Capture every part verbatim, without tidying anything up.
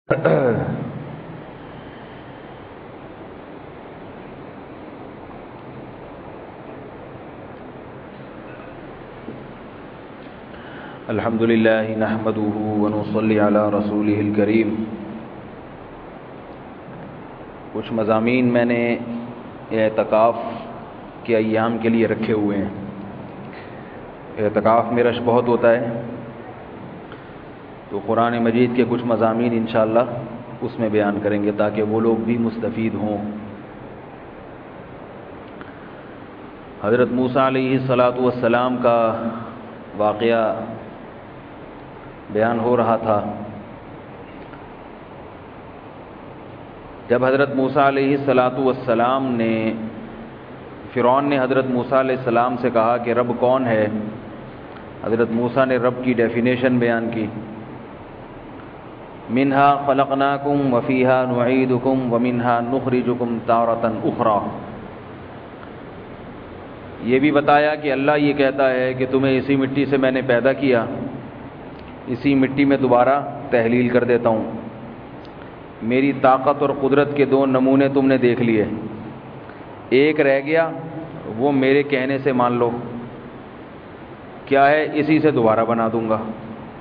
الحمد للہ نحمده ونصلی علی رسولہ الکریم۔ کچھ مضامین میں نے اعتکاف کے ایام کے لیے رکھے ہوئے ہیں۔ اعتکاف میں رش بہت ہوتا ہے، تو قرآن مجید کے کچھ مضامین انشاءاللہ اس میں بیان کریں گے تاکہ وہ لوگ بھی مستفید ہوں۔ حضرت موسیٰ علیہ الصلاۃ والسلام کا واقعہ بیان ہو رہا تھا۔ جب حضرت موسیٰ علیہ الصلاۃ والسلام نے فرعون نے حضرت موسیٰ علیہ السلام سے کہا کہ رب کون ہے، حضرت موسیٰ نے رب کی ڈیفینیشن بیان کی، منہا خلقناکم وفیہا نعیدکم ومنہا نخرجکم تارۃ اخری۔ یہ بھی بتایا کہ اللہ یہ کہتا ہے کہ تمہیں اسی مٹی سے میں نے پیدا کیا، اسی مٹی میں دوبارہ تحلیل کر دیتا ہوں۔ میری طاقت اور قدرت کے دو نمونے تم نے دیکھ لیے، ایک رہ گیا وہ میرے کہنے سے مان لو، کیا ہے اسی سے دوبارہ بنا دوں گا،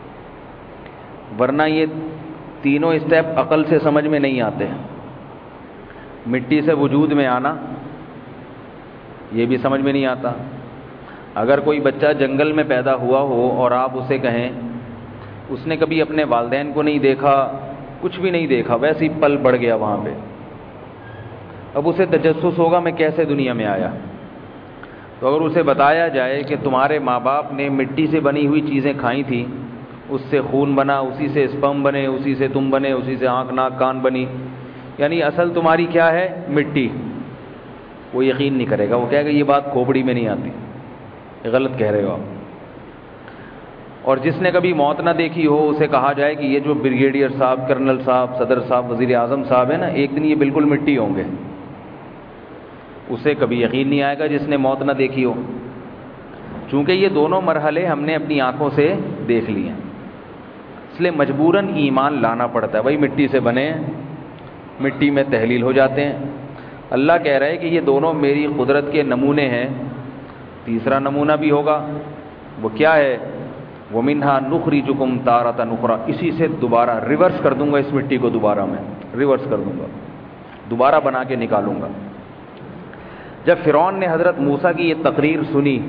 ورنہ یہ تینوں اسٹیپ عقل سے سمجھ میں نہیں آتے۔ مٹی سے وجود میں آنا یہ بھی سمجھ میں نہیں آتا۔ اگر کوئی بچہ جنگل میں پیدا ہوا ہو اور آپ اسے کہیں اس نے کبھی اپنے والدین کو نہیں دیکھا، کچھ بھی نہیں دیکھا، ویسے ہی پل بڑھ گیا وہاں پہ، اب اسے تجسس ہوگا میں کیسے دنیا میں آیا۔ تو اگر اسے بتایا جائے کہ تمہارے ماں باپ نے مٹی سے بنی ہوئی چیزیں کھائی تھیں، اس سے خون بنا، اسی سے اسپم بنے، اسی سے تم بنے، اسی سے آنکھ ناک کان بنی، یعنی اصل تمہاری کیا ہے؟ مٹی، وہ یقین نہیں کرے گا، وہ کہے گا یہ بات کھوپڑی میں نہیں آتی، یہ غلط کہہ رہے ہو آپ۔ اور جس نے کبھی موت نہ دیکھی ہو اسے کہا جائے کہ یہ جو بریگیڈیئر صاحب، کرنل صاحب، صدر صاحب، وزیر اعظم صاحب ہیں نا، ایک دن یہ بالکل مٹی ہوں گے، اسے کبھی یقین نہیں آئے گا جس نے موت نہ دیکھی ہو، چونکہ یہ دونوں مرحلے ہم نے اپنی آنکھوں سے دیکھ لیے ہیں، اس لیے مجبوراً ایمان لانا پڑتا ہے۔ وہی مٹی سے بنے ہیں، مٹی میں تحلیل ہو جاتے ہیں۔ اللہ کہہ رہا ہے کہ یہ دونوں میری قدرت کے نمونے ہیں۔ تیسرا نمونہ بھی ہوگا، وہ کیا ہے؟ وَمِنْهَا نُخْرِجُكُمْ تَارَةً أُخْرَىٰ، اسی سے دوبارہ ریورس کر دوں گا، اس مٹی کو دوبارہ میں ریورس کر دوں گا، دوبارہ بنا کے نکالوں گا۔ جب فرعون نے حضرت موسیٰ کی یہ تقریر سنی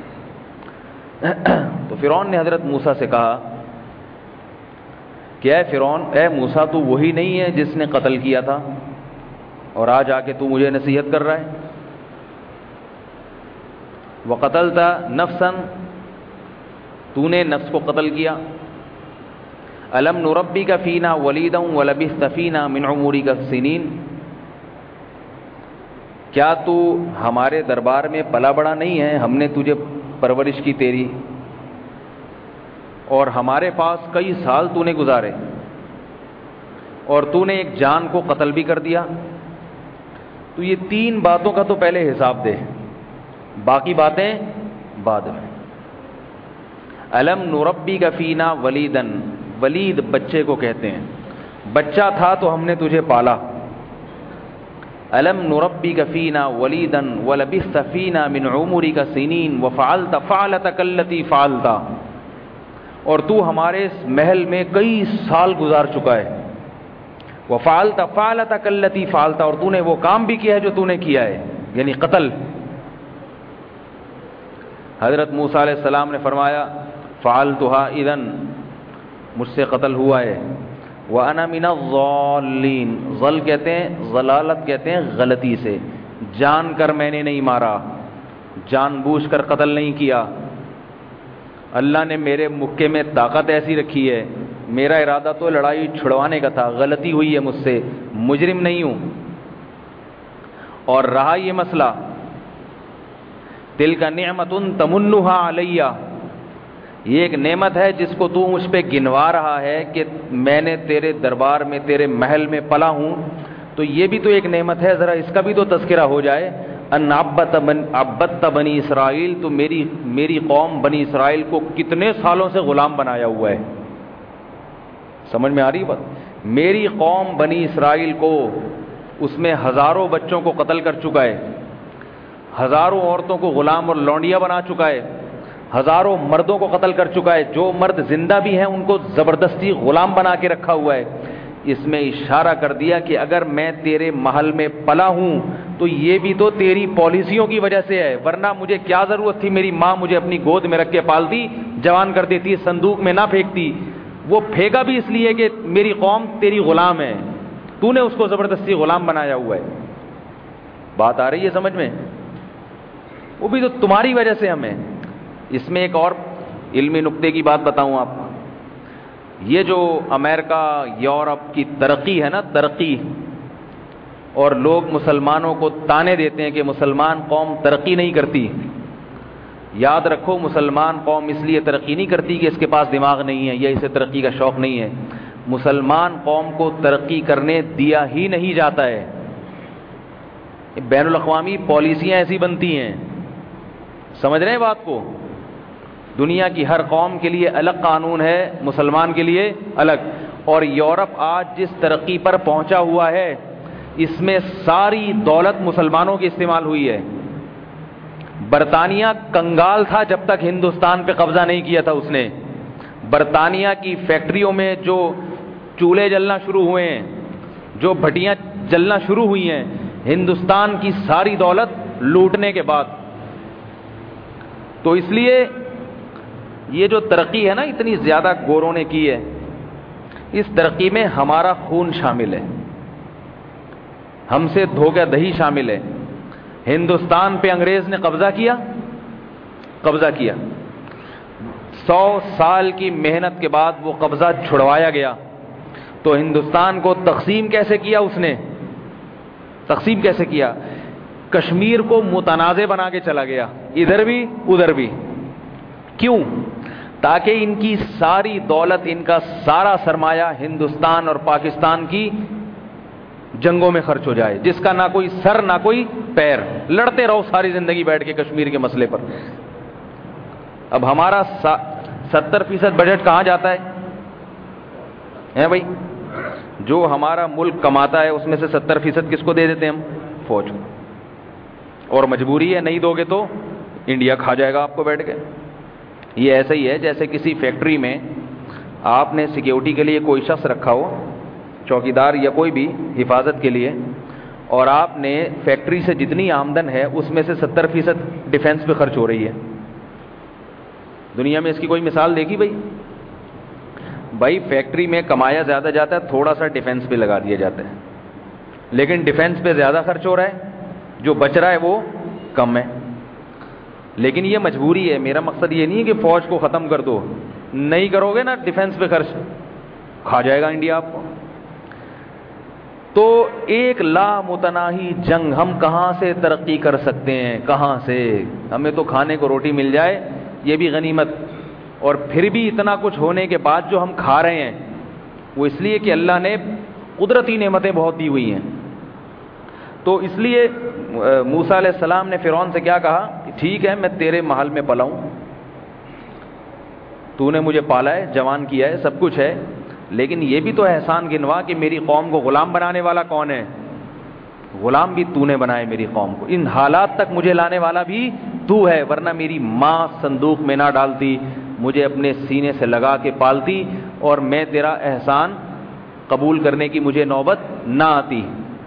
تو فرعون نے حضرت موسیٰ سے کہا کہ اے فرعون، اے موسیٰ، تو وہی نہیں ہے جس نے قتل کیا تھا اور آج آ کے تو مجھے نصیحت کر رہا ہے؟ وَقَتَلْتَ نَفْسًا، تو نے نفس کو قتل کیا۔ أَلَمْ نُرَبِّكَ فِينَا وَلِيدًا وَلَبِثْتَ فِينَا مِنْ عُمُرِكَ سِنِينَ، کیا تو ہمارے دربار میں پلا بڑا نہیں ہے؟ ہم نے تجھے پرورش کی تیری، اور ہمارے پاس کئی سال تو نے گزارے، اور تو نے ایک جان کو قتل بھی کر دیا۔ تو یہ تین باتوں کا تو پہلے حساب دے، باقی باتیں بعد میں۔ الم نربی کا فینا ولیدن، ولید بچے کو کہتے ہیں، بچہ تھا تو ہم نے تجھے پالا۔ الم نربی کا فینا ولیدن ولبثت فینا من عمرک سنین وفعلت فعلتک التی فعلت، اور تو ہمارے اس محل میں کئی سال گزار چکا ہے۔ وفعلت فعلتک التی فعلت، اور تو نے وہ کام بھی کیا ہے جو تو نے کیا ہے، یعنی قتل۔ حضرت موسیٰ علیہ السلام نے فرمایا فعلتها اذن، مجھ سے قتل ہوا ہے۔ وَأَنَا مِنَ الضَّالِّينَ، ضل کہتے ہیں، ضلالت کہتے ہیں غلطی سے، جان کر میں نے نہیں مارا، جان بوجھ کر قتل نہیں کیا۔ اللہ نے میرے مکے میں طاقت ایسی رکھی ہے، میرا ارادہ تو لڑائی چھڑوانے کا تھا، غلطی ہوئی ہے مجھ سے، مجرم نہیں ہوں۔ اور رہا یہ مسئلہ تِلْكَ نِعْمَةٌ تَمُنُّهَا عَلَيَّ، یہ ایک نعمت ہے جس کو تو مجھ پہ گنوا رہا ہے کہ میں نے تیرے دربار میں، تیرے محل میں پلا ہوں، تو یہ بھی تو ایک نعمت ہے، ذرا اس کا بھی تو تذکرہ ہو جائے۔ ان عبدت بنی اسرائیل، تو میری میری قوم بنی اسرائیل کو کتنے سالوں سے غلام بنایا ہوا ہے۔ سمجھ میں آ رہی بات؟ میری قوم بنی اسرائیل کو اس میں ہزاروں بچوں کو قتل کر چکا ہے، ہزاروں عورتوں کو غلام اور لونڈیا بنا چکا ہے، ہزاروں مردوں کو قتل کر چکا ہے، جو مرد زندہ بھی ہیں ان کو زبردستی غلام بنا کے رکھا ہوا ہے۔ اس میں اشارہ کر دیا کہ اگر میں تیرے محل میں پلا ہوں تو یہ بھی تو تیری پالیسیوں کی وجہ سے ہے، ورنہ مجھے کیا ضرورت تھی، میری ماں مجھے اپنی گود میں رکھ کے پالتی، جوان کر دیتی، صندوق میں نہ پھینکتی۔ وہ پھینکا بھی اس لیے کہ میری قوم تیری غلام ہے، تو نے اس کو زبردستی غلام بنایا ہوا ہے۔ بات آ رہی ہے سمجھ میں؟ وہ بھی تو تمہاری وجہ سے ہمیں۔ اس میں ایک اور علمی نقطے کی بات بتاؤں آپ کو، یہ جو امریکہ یورپ کی ترقی ہے نا، ترقی، اور لوگ مسلمانوں کو تانے دیتے ہیں کہ مسلمان قوم ترقی نہیں کرتی، یاد رکھو مسلمان قوم اس لیے ترقی نہیں کرتی کہ اس کے پاس دماغ نہیں ہے یا اسے ترقی کا شوق نہیں ہے، مسلمان قوم کو ترقی کرنے دیا ہی نہیں جاتا ہے۔ بین الاقوامی پالیسیاں ایسی بنتی ہیں، سمجھ رہے ہیں بات کو؟ دنیا کی ہر قوم کے لیے الگ قانون ہے، مسلمان کے لیے الگ۔ اور یورپ آج جس ترقی پر پہنچا ہوا ہے اس میں ساری دولت مسلمانوں کی استعمال ہوئی ہے۔ برطانیہ کنگال تھا جب تک ہندوستان پہ قبضہ نہیں کیا تھا اس نے۔ برطانیہ کی فیکٹریوں میں جو چولہے جلنا شروع ہوئے ہیں، جو بھٹیاں جلنا شروع ہوئی ہیں، ہندوستان کی ساری دولت لوٹنے کے بعد۔ تو اس لیے یہ جو ترقی ہے نا اتنی زیادہ گوروں نے کی ہے، اس ترقی میں ہمارا خون شامل ہے، ہم سے دھوکہ دہی شامل ہے۔ ہندوستان پہ انگریز نے قبضہ کیا قبضہ کیا سو سال کی محنت کے بعد وہ قبضہ چھڑوایا گیا، تو ہندوستان کو تقسیم کیسے کیا اس نے؟ تقسیم کیسے کیا؟ کشمیر کو متنازع بنا کے چلا گیا، ادھر بھی ادھر بھی۔ کیوں؟ تاکہ ان کی ساری دولت، ان کا سارا سرمایہ ہندوستان اور پاکستان کی جنگوں میں خرچ ہو جائے، جس کا نہ کوئی سر نہ کوئی پیر، لڑتے رہو ساری زندگی بیٹھ کے کشمیر کے مسئلے پر۔ اب ہمارا ستر فیصد بجٹ کہاں جاتا ہے ہیں بھائی؟ جو ہمارا ملک کماتا ہے اس میں سے ستر فیصد کس کو دے دیتے ہیں ہم؟ فوج کو۔ اور مجبوری ہے، نہیں دو گے تو انڈیا کھا جائے گا آپ کو بیٹھ کے۔ یہ ایسا ہی ہے جیسے کسی فیکٹری میں آپ نے سیکیورٹی کے لیے کوئی شخص رکھا ہو، چوکیدار یا کوئی بھی حفاظت کے لیے، اور آپ نے فیکٹری سے جتنی آمدن ہے اس میں سے ستر فیصد ڈیفنس پہ خرچ ہو رہی ہے۔ دنیا میں اس کی کوئی مثال دیکھی بھائی؟ بھائی فیکٹری میں کمایا زیادہ جاتا ہے، تھوڑا سا ڈیفنس پہ لگا دیا جاتا ہے، لیکن ڈیفنس پہ زیادہ خرچ ہو رہا ہے، جو بچ رہا ہے وہ کم ہے۔ لیکن یہ مجبوری ہے، میرا مقصد یہ نہیں ہے کہ فوج کو ختم کر دو، نہیں کرو گے نا ڈیفنس پہ خرچ، کھا جائے گا انڈیا آپ کو۔ تو ایک لامتناہی جنگ، ہم کہاں سے ترقی کر سکتے ہیں؟ کہاں سے؟ ہمیں تو کھانے کو روٹی مل جائے یہ بھی غنیمت، اور پھر بھی اتنا کچھ ہونے کے بعد جو ہم کھا رہے ہیں وہ اس لیے کہ اللہ نے قدرتی نعمتیں بہت دی ہوئی ہیں۔ تو اس لیے موسیٰ علیہ السلام نے فرعون سے کیا کہا کہ ٹھیک ہے میں تیرے محل میں پلا ہوں، تو نے مجھے پالا ہے، جوان کیا ہے، سب کچھ ہے، لیکن یہ بھی تو احسان گنوا کہ میری قوم کو غلام بنانے والا کون ہے؟ غلام بھی تو نے بنائے میری قوم کو، ان حالات تک مجھے لانے والا بھی تو ہے، ورنہ میری ماں صندوق میں نہ ڈالتی، مجھے اپنے سینے سے لگا کے پالتی، اور میں تیرا احسان قبول کرنے کی مجھے نوبت نہ آتی۔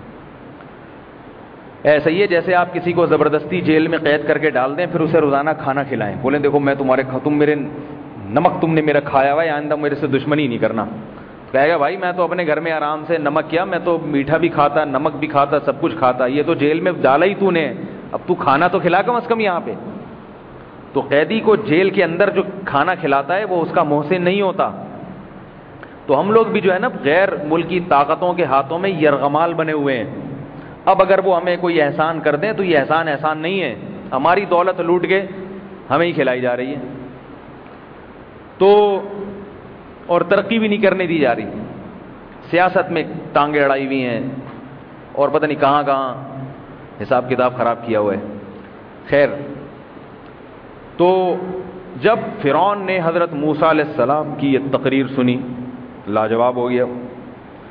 ایسا ہی ہے جیسے آپ کسی کو زبردستی جیل میں قید کر کے ڈال دیں، پھر اسے روزانہ کھانا کھلائیں، بولیں دیکھو میں تمہارے تم میرے نمک تم نے میرا کھایا ہوا ہے، آئندہ میرے سے دشمنی نہیں کرنا۔ کہے گا بھائی میں تو اپنے گھر میں آرام سے نمک کیا، میں تو میٹھا بھی کھاتا، نمک بھی کھاتا، سب کچھ کھاتا، یہ تو جیل میں ڈالا ہی تو نے، اب تو کھانا تو کھلا کم از کم یہاں پہ۔ تو قیدی کو جیل کے اندر جو کھانا کھلاتا ہے وہ اس کا محسن نہیں ہوتا۔ تو ہم لوگ بھی جو ہے نا غیر ملکی طاقتوں کے ہاتھوں میں یرغمال بنے ہوئے ہیں۔ اب اگر وہ ہمیں کوئی احسان کر دیں تو یہ احسان احسان نہیں ہے، ہماری دولت لوٹ کے ہمیں ہی کھلائی جا رہی ہے، تو اور ترقی بھی نہیں کرنے دی جا رہی، سیاست میں ٹانگیں اڑائی ہوئی ہیں، اور پتہ نہیں کہاں کہاں حساب کتاب خراب کیا ہوا ہے۔ خیر، تو جب فرعون نے حضرت موسیٰ علیہ السلام کی یہ تقریر سنی، لاجواب ہو گیا،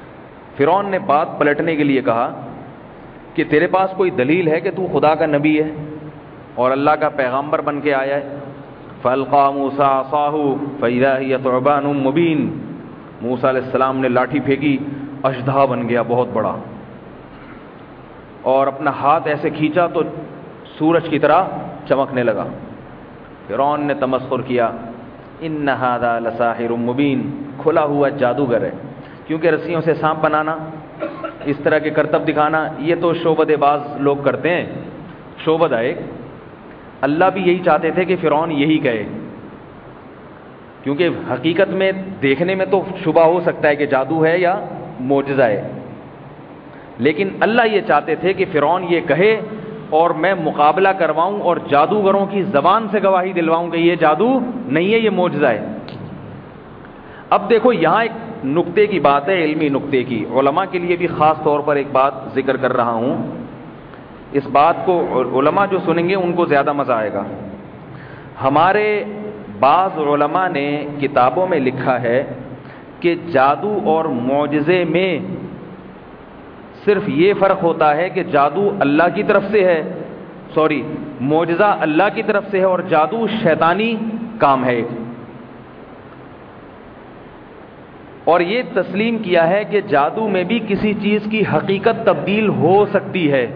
فرعون نے بات پلٹنے کے لیے کہا کہ تیرے پاس کوئی دلیل ہے کہ تو خدا کا نبی ہے اور اللہ کا پیغامبر بن کے آیا ہے؟ فَأَلْقَىٰ مُوسَىٰ عَصَاهُ فَإِذَا هِيَ ثُعْبَانٌ مُّبِينٌ، موسیٰ علیہ السلام نے لاٹھی پھینکی، اژدہا بن گیا بہت بڑا، اور اپنا ہاتھ ایسے کھینچا تو سورج کی طرح چمکنے لگا۔ فرعون نے تمسخر کیا، اِنَّ هَٰذَا لَسَاحِرٌ مُّبِينٌ، کھلا ہوا جادوگر ہے، کیونکہ رسیوں سے سانپ بنانا، اس طرح کے کرتب دکھانا، یہ تو شعبدے باز لوگ کرتے ہیں، شعبدہ ایک۔ اللہ بھی یہی چاہتے تھے کہ فرعون یہی کہے، کیونکہ حقیقت میں دیکھنے میں تو شبہ ہو سکتا ہے کہ جادو ہے یا معجزہ ہے، لیکن اللہ یہ چاہتے تھے کہ فرعون یہ کہے اور میں مقابلہ کرواؤں اور جادوگروں کی زبان سے گواہی دلواؤں کہ یہ جادو نہیں ہے، یہ معجزہ ہے۔ اب دیکھو یہاں ایک نقطے کی بات ہے، علمی نقطے کی، علماء کے لیے بھی خاص طور پر ایک بات ذکر کر رہا ہوں، اس بات کو علماء جو سنیں گے ان کو زیادہ مزہ آئے گا۔ ہمارے بعض علماء نے کتابوں میں لکھا ہے کہ جادو اور معجزے میں صرف یہ فرق ہوتا ہے کہ جادو اللہ کی طرف سے ہے، سوری معجزہ اللہ کی طرف سے ہے اور جادو شیطانی کام ہے۔ اور یہ تسلیم کیا ہے کہ جادو میں بھی کسی چیز کی حقیقت تبدیل ہو سکتی ہے،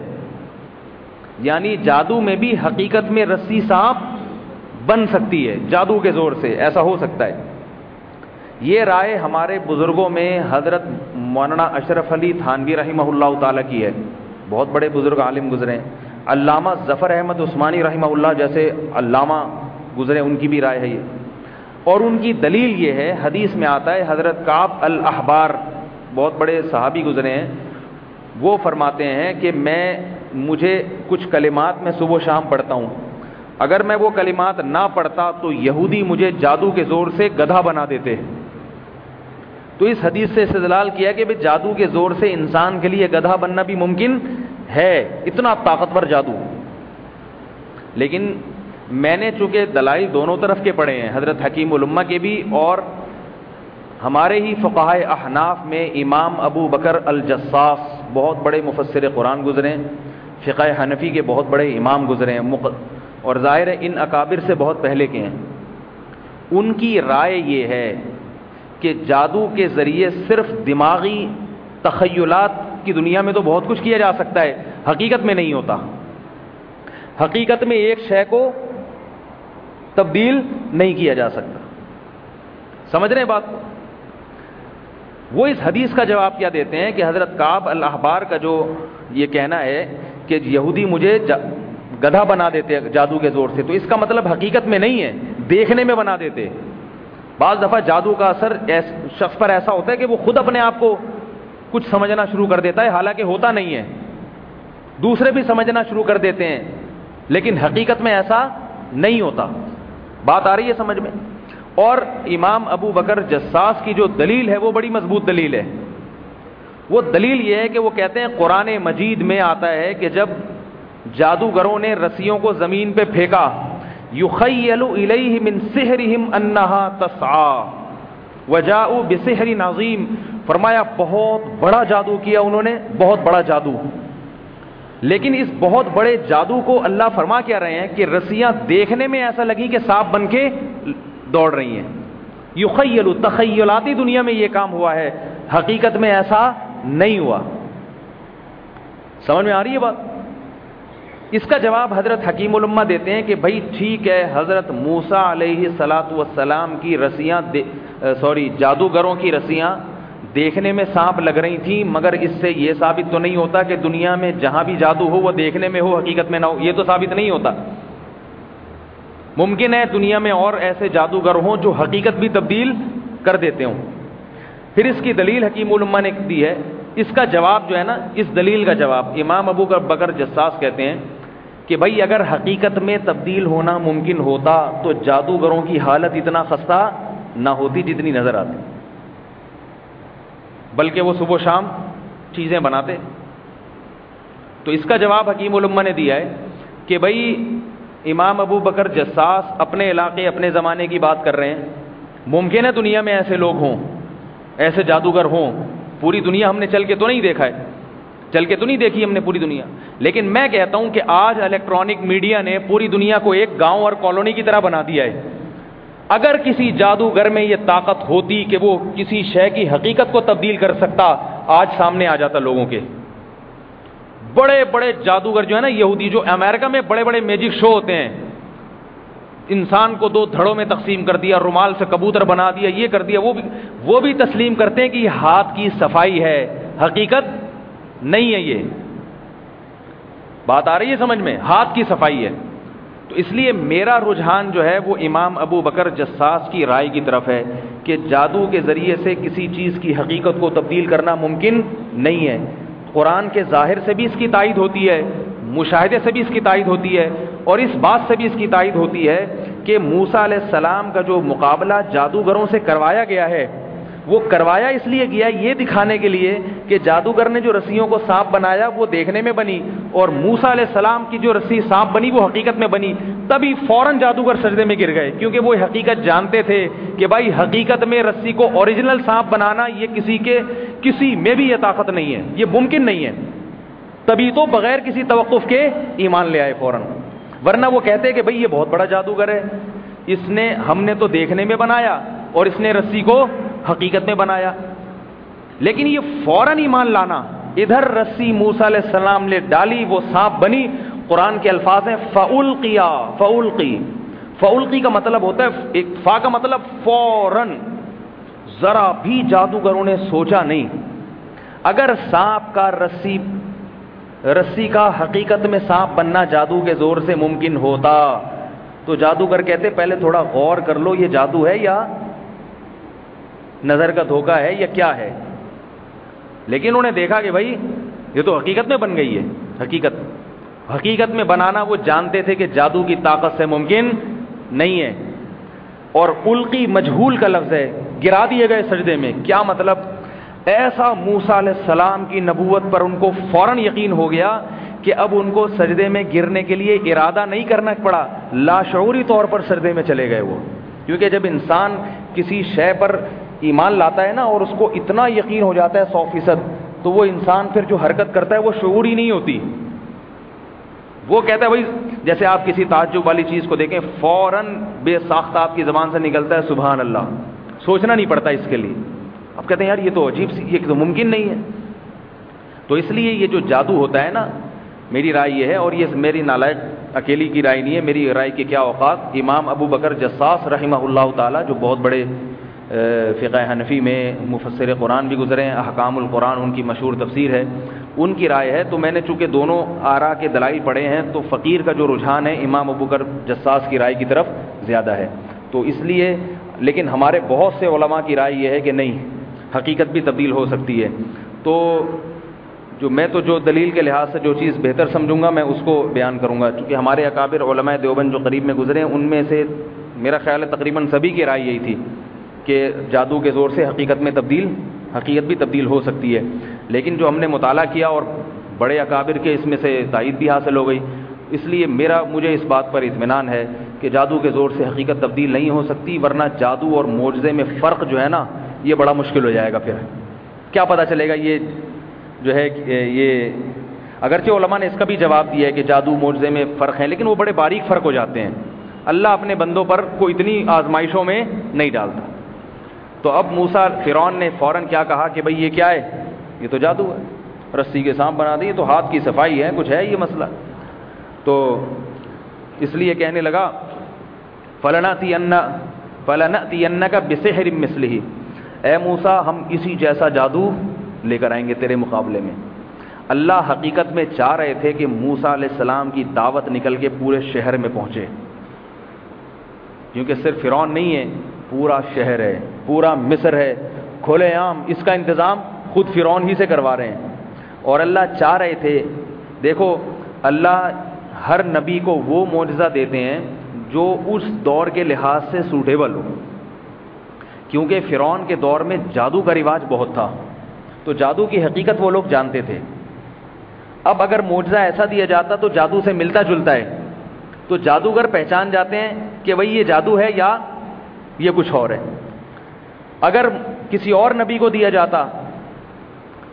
یعنی جادو میں بھی حقیقت میں رسی سانپ بن سکتی ہے جادو کے زور سے، ایسا ہو سکتا ہے۔ یہ رائے ہمارے بزرگوں میں حضرت مولانا اشرف علی تھانوی رحمہ اللہ تعالیٰ کی ہے، بہت بڑے بزرگ عالم گزرے ہیں۔ علامہ ظفر احمد عثمانی رحمہ اللہ جیسے علامہ گزرے، ان کی بھی رائے ہے یہ، اور ان کی دلیل یہ ہے، حدیث میں آتا ہے حضرت کعب الاحبار بہت بڑے صحابی گزرے ہیں، وہ فرماتے ہیں کہ میں مجھے کچھ کلمات میں صبح و شام پڑھتا ہوں، اگر میں وہ کلمات نہ پڑھتا تو یہودی مجھے جادو کے زور سے گدھا بنا دیتے۔ تو اس حدیث سے استدلال کیا کہ بھئی جادو کے زور سے انسان کے لیے گدھا بننا بھی ممکن ہے، اتنا طاقتور جادو۔ لیکن میں نے چونکہ دلائل دونوں طرف کے پڑھے ہیں، حضرت حکیم الامہ کے بھی اور ہمارے ہی فقہائے احناف میں امام ابو بکر الجصاص بہت بڑے مفسر قرآن گزرے ہیں، فقہ حنفی کے بہت بڑے امام گزرے ہیں، اور ظاہر ہے ان اکابر سے بہت پہلے کے ہیں۔ ان کی رائے یہ ہے کہ جادو کے ذریعے صرف دماغی تخیلات کی دنیا میں تو بہت کچھ کیا جا سکتا ہے، حقیقت میں نہیں ہوتا۔ حقیقت میں ایک شے کو تبدیل نہیں کیا جا سکتا، سمجھ رہے ہیں بات کو؟ وہ اس حدیث کا جواب کیا دیتے ہیں کہ حضرت کعب الاحبار کا جو یہ کہنا ہے کہ یہودی مجھے گدھا بنا دیتے جادو کے زور سے، تو اس کا مطلب حقیقت میں نہیں ہے، دیکھنے میں بنا دیتے۔ بعض دفعہ جادو کا اثر شخص پر ایسا ہوتا ہے کہ وہ خود اپنے آپ کو کچھ سمجھنا شروع کر دیتا ہے، حالانکہ ہوتا نہیں ہے، دوسرے بھی سمجھنا شروع کر دیتے ہیں، لیکن حقیقت میں ایسا نہیں ہوتا۔ بات آ رہی ہے سمجھ میں؟ اور امام ابو بکر جصاص کی جو دلیل ہے وہ بڑی مضبوط دلیل ہے۔ وہ دلیل یہ ہے کہ وہ کہتے ہیں قرآن مجید میں آتا ہے کہ جب جادوگروں نے رسیوں کو زمین پہ پھینکا، یخیل الیہ من سحرہم انہا تسعی وجاؤ بسحر عظیم، فرمایا بہت بڑا جادو کیا انہوں نے، بہت بڑا جادو، لیکن اس بہت بڑے جادو کو اللہ فرما کیا رہے ہیں کہ رسیاں دیکھنے میں ایسا لگی کہ سانپ بن کے دوڑ رہی ہیں۔ یخیل، تخیلاتی دنیا میں یہ کام ہوا ہے، حقیقت میں ایسا نہیں ہوا۔ سمجھ میں آ رہی ہے بات؟ اس کا جواب حضرت حکیم الامہ دیتے ہیں کہ بھائی ٹھیک ہے، حضرت موسیٰ علیہ الصلاۃ والسلام کی رسیاں سوری جادوگروں کی رسیاں دیکھنے میں سانپ لگ رہی تھیں، مگر اس سے یہ ثابت تو نہیں ہوتا کہ دنیا میں جہاں بھی جادو ہو وہ دیکھنے میں ہو، حقیقت میں نہ ہو، یہ تو ثابت نہیں ہوتا۔ ممکن ہے دنیا میں اور ایسے جادوگر ہوں جو حقیقت بھی تبدیل کر دیتے ہوں۔ پھر اس کی دلیل حکیم الامہ نے دی ہے، اس کا جواب جو ہے نا، اس دلیل کا جواب امام ابو بکر جصاص کہتے ہیں کہ بھائی اگر حقیقت میں تبدیل ہونا ممکن ہوتا تو جادوگروں کی حالت اتنا خستہ نہ ہوتی جتنی نظر آتی، بلکہ وہ صبح و شام چیزیں بناتے۔ تو اس کا جواب حکیم الامہ نے دیا ہے کہ بھائی امام ابو بکر جصاص اپنے علاقے اپنے زمانے کی بات کر رہے ہیں، ممکن ہے دنیا میں ایسے لوگ ہوں، ایسے جادوگر ہوں، پوری دنیا ہم نے چل کے تو نہیں دیکھا ہے، چل کے تو نہیں دیکھی ہم نے پوری دنیا، لیکن میں کہتا ہوں کہ آج الیکٹرانک میڈیا نے پوری دنیا کو ایک گاؤں اور کالونی کی طرح بنا دیا ہے۔ اگر کسی جادوگر میں یہ طاقت ہوتی کہ وہ کسی شے کی حقیقت کو تبدیل کر سکتا، آج سامنے آ جاتا لوگوں کے۔ بڑے بڑے جادوگر جو ہے نا یہودی، جو امریکہ میں بڑے بڑے میجک شو ہوتے ہیں، انسان کو دو دھڑوں میں تقسیم کر دیا، رومال سے کبوتر بنا دیا، یہ کر دیا، وہ بھی وہ بھی تسلیم کرتے ہیں کہ یہ ہاتھ کی صفائی ہے، حقیقت نہیں ہے۔ یہ بات آ رہی ہے سمجھ میں؟ ہاتھ کی صفائی ہے۔ تو اس لیے میرا رجحان جو ہے وہ امام ابو بکر جساس کی رائے کی طرف ہے کہ جادو کے ذریعے سے کسی چیز کی حقیقت کو تبدیل کرنا ممکن نہیں ہے۔ قرآن کے ظاہر سے بھی اس کی تائید ہوتی ہے، مشاہدے سے بھی اس کی تائید ہوتی ہے، اور اس بات سے بھی اس کی تائید ہوتی ہے کہ موسیٰ علیہ السلام کا جو مقابلہ جادوگروں سے کروایا گیا ہے، وہ کروایا اس لیے گیا یہ دکھانے کے لیے کہ جادوگر نے جو رسیوں کو سانپ بنایا وہ دیکھنے میں بنی، اور موسیٰ علیہ السلام کی جو رسی سانپ بنی وہ حقیقت میں بنی، تبھی فوراً جادوگر سجدے میں گر گئے، کیونکہ وہ حقیقت جانتے تھے کہ بھائی حقیقت میں رسی کو اوریجنل سانپ بنانا یہ کسی کے کسی میں بھی یہ طاقت نہیں ہے، یہ ممکن نہیں ہے۔ تبھی تو بغیر کسی توقف کے ایمان لے آئے فوراً، ورنہ وہ کہتے کہ بھئی یہ بہت بڑا جادوگر ہے، اس نے ہم نے تو دیکھنے میں بنایا اور اس نے رسی کو حقیقت میں بنایا۔ لیکن یہ فوراً ایمان لانا، ادھر رسی موسیٰ علیہ السلام نے ڈالی، وہ سانپ بنی، قرآن کے الفاظ ہیں فَأُلْقِيَا فَأُلْقِي فَأُلْقِي کا مطلب ہوتا ہے، ایک فا کا مطلب فوراً، ذرا بھی جادوگروں نے سوچا نہیں۔ اگر سانپ کا رسی رسی کا حقیقت میں سانپ بننا جادو کے زور سے ممکن ہوتا تو جادوگر کہتے پہلے تھوڑا غور کر لو یہ جادو ہے یا نظر کا دھوکہ ہے یا کیا ہے، لیکن انہوں نے دیکھا کہ بھائی یہ تو حقیقت میں بن گئی ہے، حقیقت حقیقت میں بنانا وہ جانتے تھے کہ جادو کی طاقت سے ممکن نہیں ہے۔ اور القی مجہول کا لفظ ہے، گرا دیے گئے سجدے میں، کیا مطلب؟ ایسا موسیٰ علیہ السلام کی نبوت پر ان کو فوراً یقین ہو گیا کہ اب ان کو سجدے میں گرنے کے لیے ارادہ نہیں کرنا پڑا، لاشعوری طور پر سجدے میں چلے گئے وہ، کیونکہ جب انسان کسی شے پر ایمان لاتا ہے نا اور اس کو اتنا یقین ہو جاتا ہے سو فیصد، تو وہ انسان پھر جو حرکت کرتا ہے وہ شعور ہی نہیں ہوتی، وہ کہتا ہے بھائی جیسے آپ کسی تعجب والی چیز کو دیکھیں فوراً بے ساختہ آپ کی زبان سے نکلتا ہے سبحان اللہ، سوچنا نہیں پڑتا اس کے لیے، اب کہتے ہیں یار یہ تو عجیب سی، یہ تو ممکن نہیں ہے۔ تو اس لیے یہ جو جادو ہوتا ہے نا، میری رائے یہ ہے، اور یہ میری نالائق اکیلی کی رائے نہیں ہے، میری رائے کے کیا اوقات، امام ابو بکر جساس رحمہ اللہ تعالی جو بہت بڑے فقہ حنفی میں مفسر قرآن بھی گزرے ہیں، احکام القرآن ان کی مشہور تفسیر ہے، ان کی رائے ہے۔ تو میں نے چونکہ دونوں آراء کے دلائل پڑھے ہیں تو فقیر کا جو رجحان ہے امام ابو بکر جساس کی رائے کی طرف زیادہ ہے، تو اس لیے، لیکن ہمارے بہت سے علماء کی رائے یہ ہے کہ نہیں، حقیقت بھی تبدیل ہو سکتی ہے۔ تو جو میں تو جو دلیل کے لحاظ سے جو چیز بہتر سمجھوں گا میں اس کو بیان کروں گا، کیونکہ ہمارے اکابر علماء دیوبند جو قریب میں گزرے ہیں ان میں سے میرا خیال ہے تقریباً سبھی کی رائے یہی تھی کہ جادو کے زور سے حقیقت میں تبدیل حقیقت بھی تبدیل ہو سکتی ہے۔ لیکن جو ہم نے مطالعہ کیا اور بڑے اکابر کے اس میں سے تائید بھی حاصل ہو گئی، اس لیے میرا مجھے اس بات پر اطمینان ہے کہ جادو کے زور سے حقیقت تبدیل نہیں ہو سکتی، ورنہ جادو اور معجزے میں فرق جو ہے نا یہ بڑا مشکل ہو جائے گا، پھر کیا پتہ چلے گا یہ جو ہے یہ، اگرچہ علماء نے اس کا بھی جواب دیا ہے کہ جادو معجزے میں فرق ہیں، لیکن وہ بڑے باریک فرق ہو جاتے ہیں، اللہ اپنے بندوں پر کوئی اتنی آزمائشوں میں نہیں ڈالتا۔ تو اب موسیٰ فرعون نے فوراً کیا کہا کہ بھئی یہ کیا ہے، یہ تو جادو ہے، رسی کے سانپ بنا دی، یہ تو ہاتھ کی صفائی ہے، کچھ ہے یہ مسئلہ، تو اس لیے کہنے لگا فَلَنَأْتِيَنَّ فَلَنَأْتِيَنَّكَ بِسِحْرٍ مِّثْلِهِ، اے موسیٰ ہم اسی جیسا جادو لے کر آئیں گے تیرے مقابلے میں۔ اللہ حقیقت میں چاہ رہے تھے کہ موسیٰ علیہ السلام کی دعوت نکل کے پورے شہر میں پہنچے، کیونکہ صرف فرعون نہیں ہے، پورا شہر ہے، پورا مصر ہے، کھلے عام اس کا انتظام خود فرعون ہی سے کروا رہے ہیں، اور اللہ چاہ رہے تھے، دیکھو اللہ ہر نبی کو وہ معجزہ دیتے ہیں جو اس دور کے لحاظ سے سوٹیبل ہو، کیونکہ فرعون کے دور میں جادو کا رواج بہت تھا، تو جادو کی حقیقت وہ لوگ جانتے تھے۔ اب اگر معجزہ ایسا دیا جاتا تو جادو سے ملتا جلتا ہے، تو جادوگر پہچان جاتے ہیں کہ بھئی یہ جادو ہے یا یہ کچھ اور ہے۔ اگر کسی اور نبی کو دیا جاتا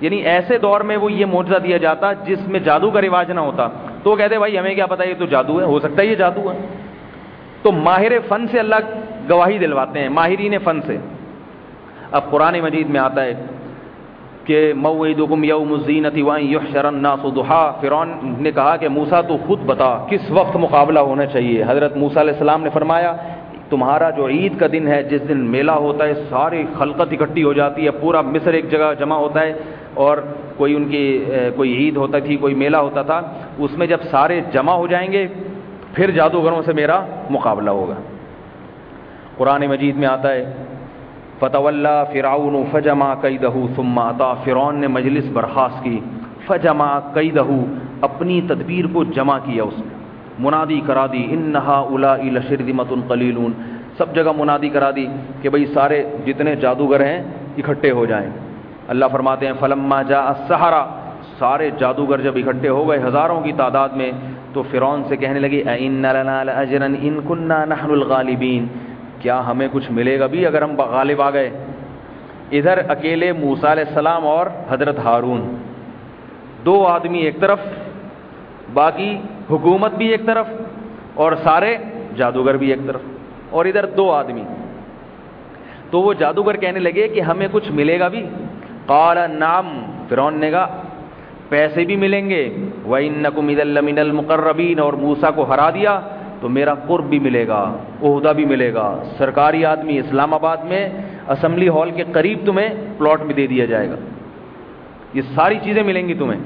یعنی ایسے دور میں وہ یہ معجزہ دیا جاتا جس میں جادو کا رواج نہ ہوتا، تو وہ کہتے بھائی ہمیں کیا پتہ یہ تو جادو ہے، ہو سکتا ہے یہ جادو ہے. تو ماہر فن سے اللہ گواہی دلواتے ہیں، ماہرین فن سے. اب قرآن مجید میں آتا ہے کہ موعدکم یوم الزینۃ وان یحشر الناس ضحیٰ. فرعون نے کہا کہ موسیٰ تو خود بتا کس وقت مقابلہ ہونا چاہیے. حضرت موسیٰ علیہ السلام نے فرمایا تمہارا جو عید کا دن ہے، جس دن میلہ ہوتا ہے، ساری خلقت اکٹھی ہو جاتی ہے، پورا مصر ایک جگہ جمع ہوتا ہے، اور کوئی ان کی کوئی عید ہوتا تھی، کوئی میلہ ہوتا تھا، اس میں جب سارے جمع ہو جائیں گے پھر جادوگروں سے میرا مقابلہ ہوگا. قرآن مجید میں آتا ہے فتولی فرعون فجمع کیدہ ثم اتی. فرعون نے مجلس برخاست کی، فجمع کیدہ، اپنی تدبیر کو جمع کیا، اس میں منادی کرا دی ان ہؤلاء لشرذمۃ قلیلون. سب جگہ منادی کرا دی کہ بھئی سارے جتنے جادوگر ہیں اکٹھے ہو جائیں. اللہ فرماتے ہیں فلما جاء السحرہ، سارے جادوگر جب اکٹھے ہو گئے ہزاروں کی تعداد میں، تو فرعون سے کہنے لگے اَإِنَّ لَنَا لَأَجْرًا إِن كُنَّا نَحْنُ الْغَالِبِينَ، کیا ہمیں کچھ ملے گا بھی اگر ہم غالب آ گئے. ادھر اکیلے موسیٰ علیہ السلام اور حضرت ہارون، دو آدمی ایک طرف، باقی حکومت بھی ایک طرف اور سارے جادوگر بھی ایک طرف، اور ادھر دو آدمی. تو وہ جادوگر کہنے لگے کہ ہمیں کچھ ملے گا بھی. قال نعم، فرعون نے کہا پیسے بھی ملیں گے، وَإِنَّكُمْ إِذًا لَّمِنَ الْمُقَرَّبِينَ، اور موسیٰ کو ہرا دیا تو میرا قرب بھی ملے گا، عہدہ بھی ملے گا، سرکاری آدمی، اسلام آباد میں اسمبلی ہال کے قریب تمہیں پلاٹ بھی دے دیا جائے گا، یہ ساری چیزیں ملیں گی تمہیں.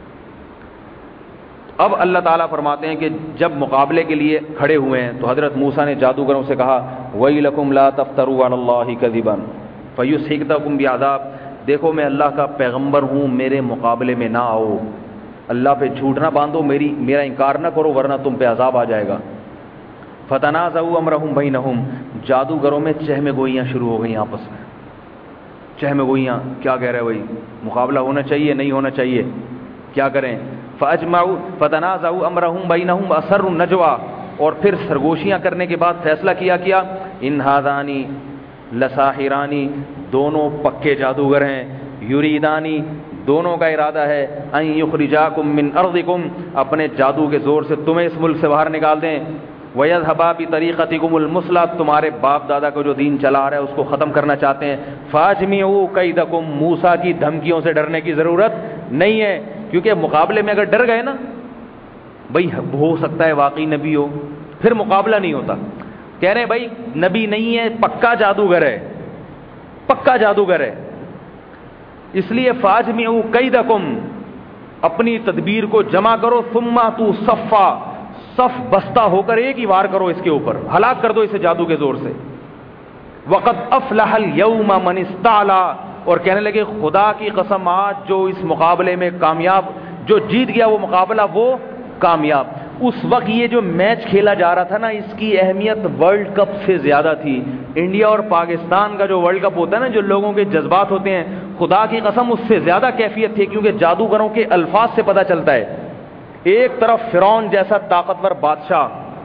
اب اللہ تعالیٰ فرماتے ہیں کہ جب مقابلے کے لیے کھڑے ہوئے ہیں تو حضرت موسیٰ نے جادوگروں سے کہا وَيْلَكُمْ لَا تَفْتَرُوا عَلَى اللَّهِ كَذِبًا فَيُسْحِقْكُمْ بِعَذَابٍ. دیکھو میں اللہ کا پیغمبر ہوں، میرے مقابلے میں نہ آؤ، اللہ پہ جھوٹ نہ باندھو، میری میرا انکار نہ کرو ورنہ تم پہ عذاب آ جائے گا. فَتَنَازَعُوا أَمْرَهُمْ بَيْنَهُمْ، جادوگروں میں چہم گوئیاں شروع ہو گئیں آپس میں. چہم گوئیاں، کیا کہہ رہے بھائی، مقابلہ ہونا چاہیے نہیں ہونا چاہیے، کیا کریں. فَأَجْمَعُوا فَتَنَازَعُوا أَمْرَهُمْ بَيْنَهُمْ وَأَسَرُّوا النَّجْوَىٰ، اور پھر سرگوشیاں کرنے کے بعد فیصلہ کیا کیا اِنْ هَٰذَانِ لَسَاحِرَانِ، دونوں پکے جادوگر ہیں، یریدانی، دونوں کا ارادہ ہے ان یخرجاکم من ارضکم، اپنے جادو کے زور سے تمہیں اس ملک سے باہر نکال دیں، ویذھبا بطریقتکم المثلی، تمہارے باپ دادا کو جو دین چلا رہا ہے اس کو ختم کرنا چاہتے ہیں. فاجمعوا کیدکم، موسیٰ کی دھمکیوں سے ڈرنے کی ضرورت نہیں ہے، کیونکہ مقابلے میں اگر ڈر گئے نا بھائی ہو سکتا ہے واقعی نبی ہو، پھر مقابلہ نہیں ہوتا. کہہ رہے ہیں بھائی نبی نہیں ہے، پکا جادوگر ہے، پکا جادوگر ہے، اس لیے فاجمعوا کیدکم، اپنی تدبیر کو جمع کرو، ثم اتوا صفا، صف بستہ ہو کر ایک ہی وار کرو اس کے اوپر، ہلاک کر دو اسے جادو کے زور سے. وقد افلح اليوم من استعلا، اور کہنے لگے خدا کی قسم آج جو اس مقابلے میں کامیاب، جو جیت گیا وہ مقابلہ وہ کامیاب. اس وقت یہ جو میچ کھیلا جا رہا تھا نا، اس کی اہمیت ورلڈ کپ سے زیادہ تھی. انڈیا اور پاکستان کا جو ورلڈ کپ ہوتا ہے نا، جو لوگوں کے جذبات ہوتے ہیں، خدا کی قسم اس سے زیادہ کیفیت تھی، کیونکہ جادوگروں کے الفاظ سے پتہ چلتا ہے. ایک طرف فرعون جیسا طاقتور بادشاہ،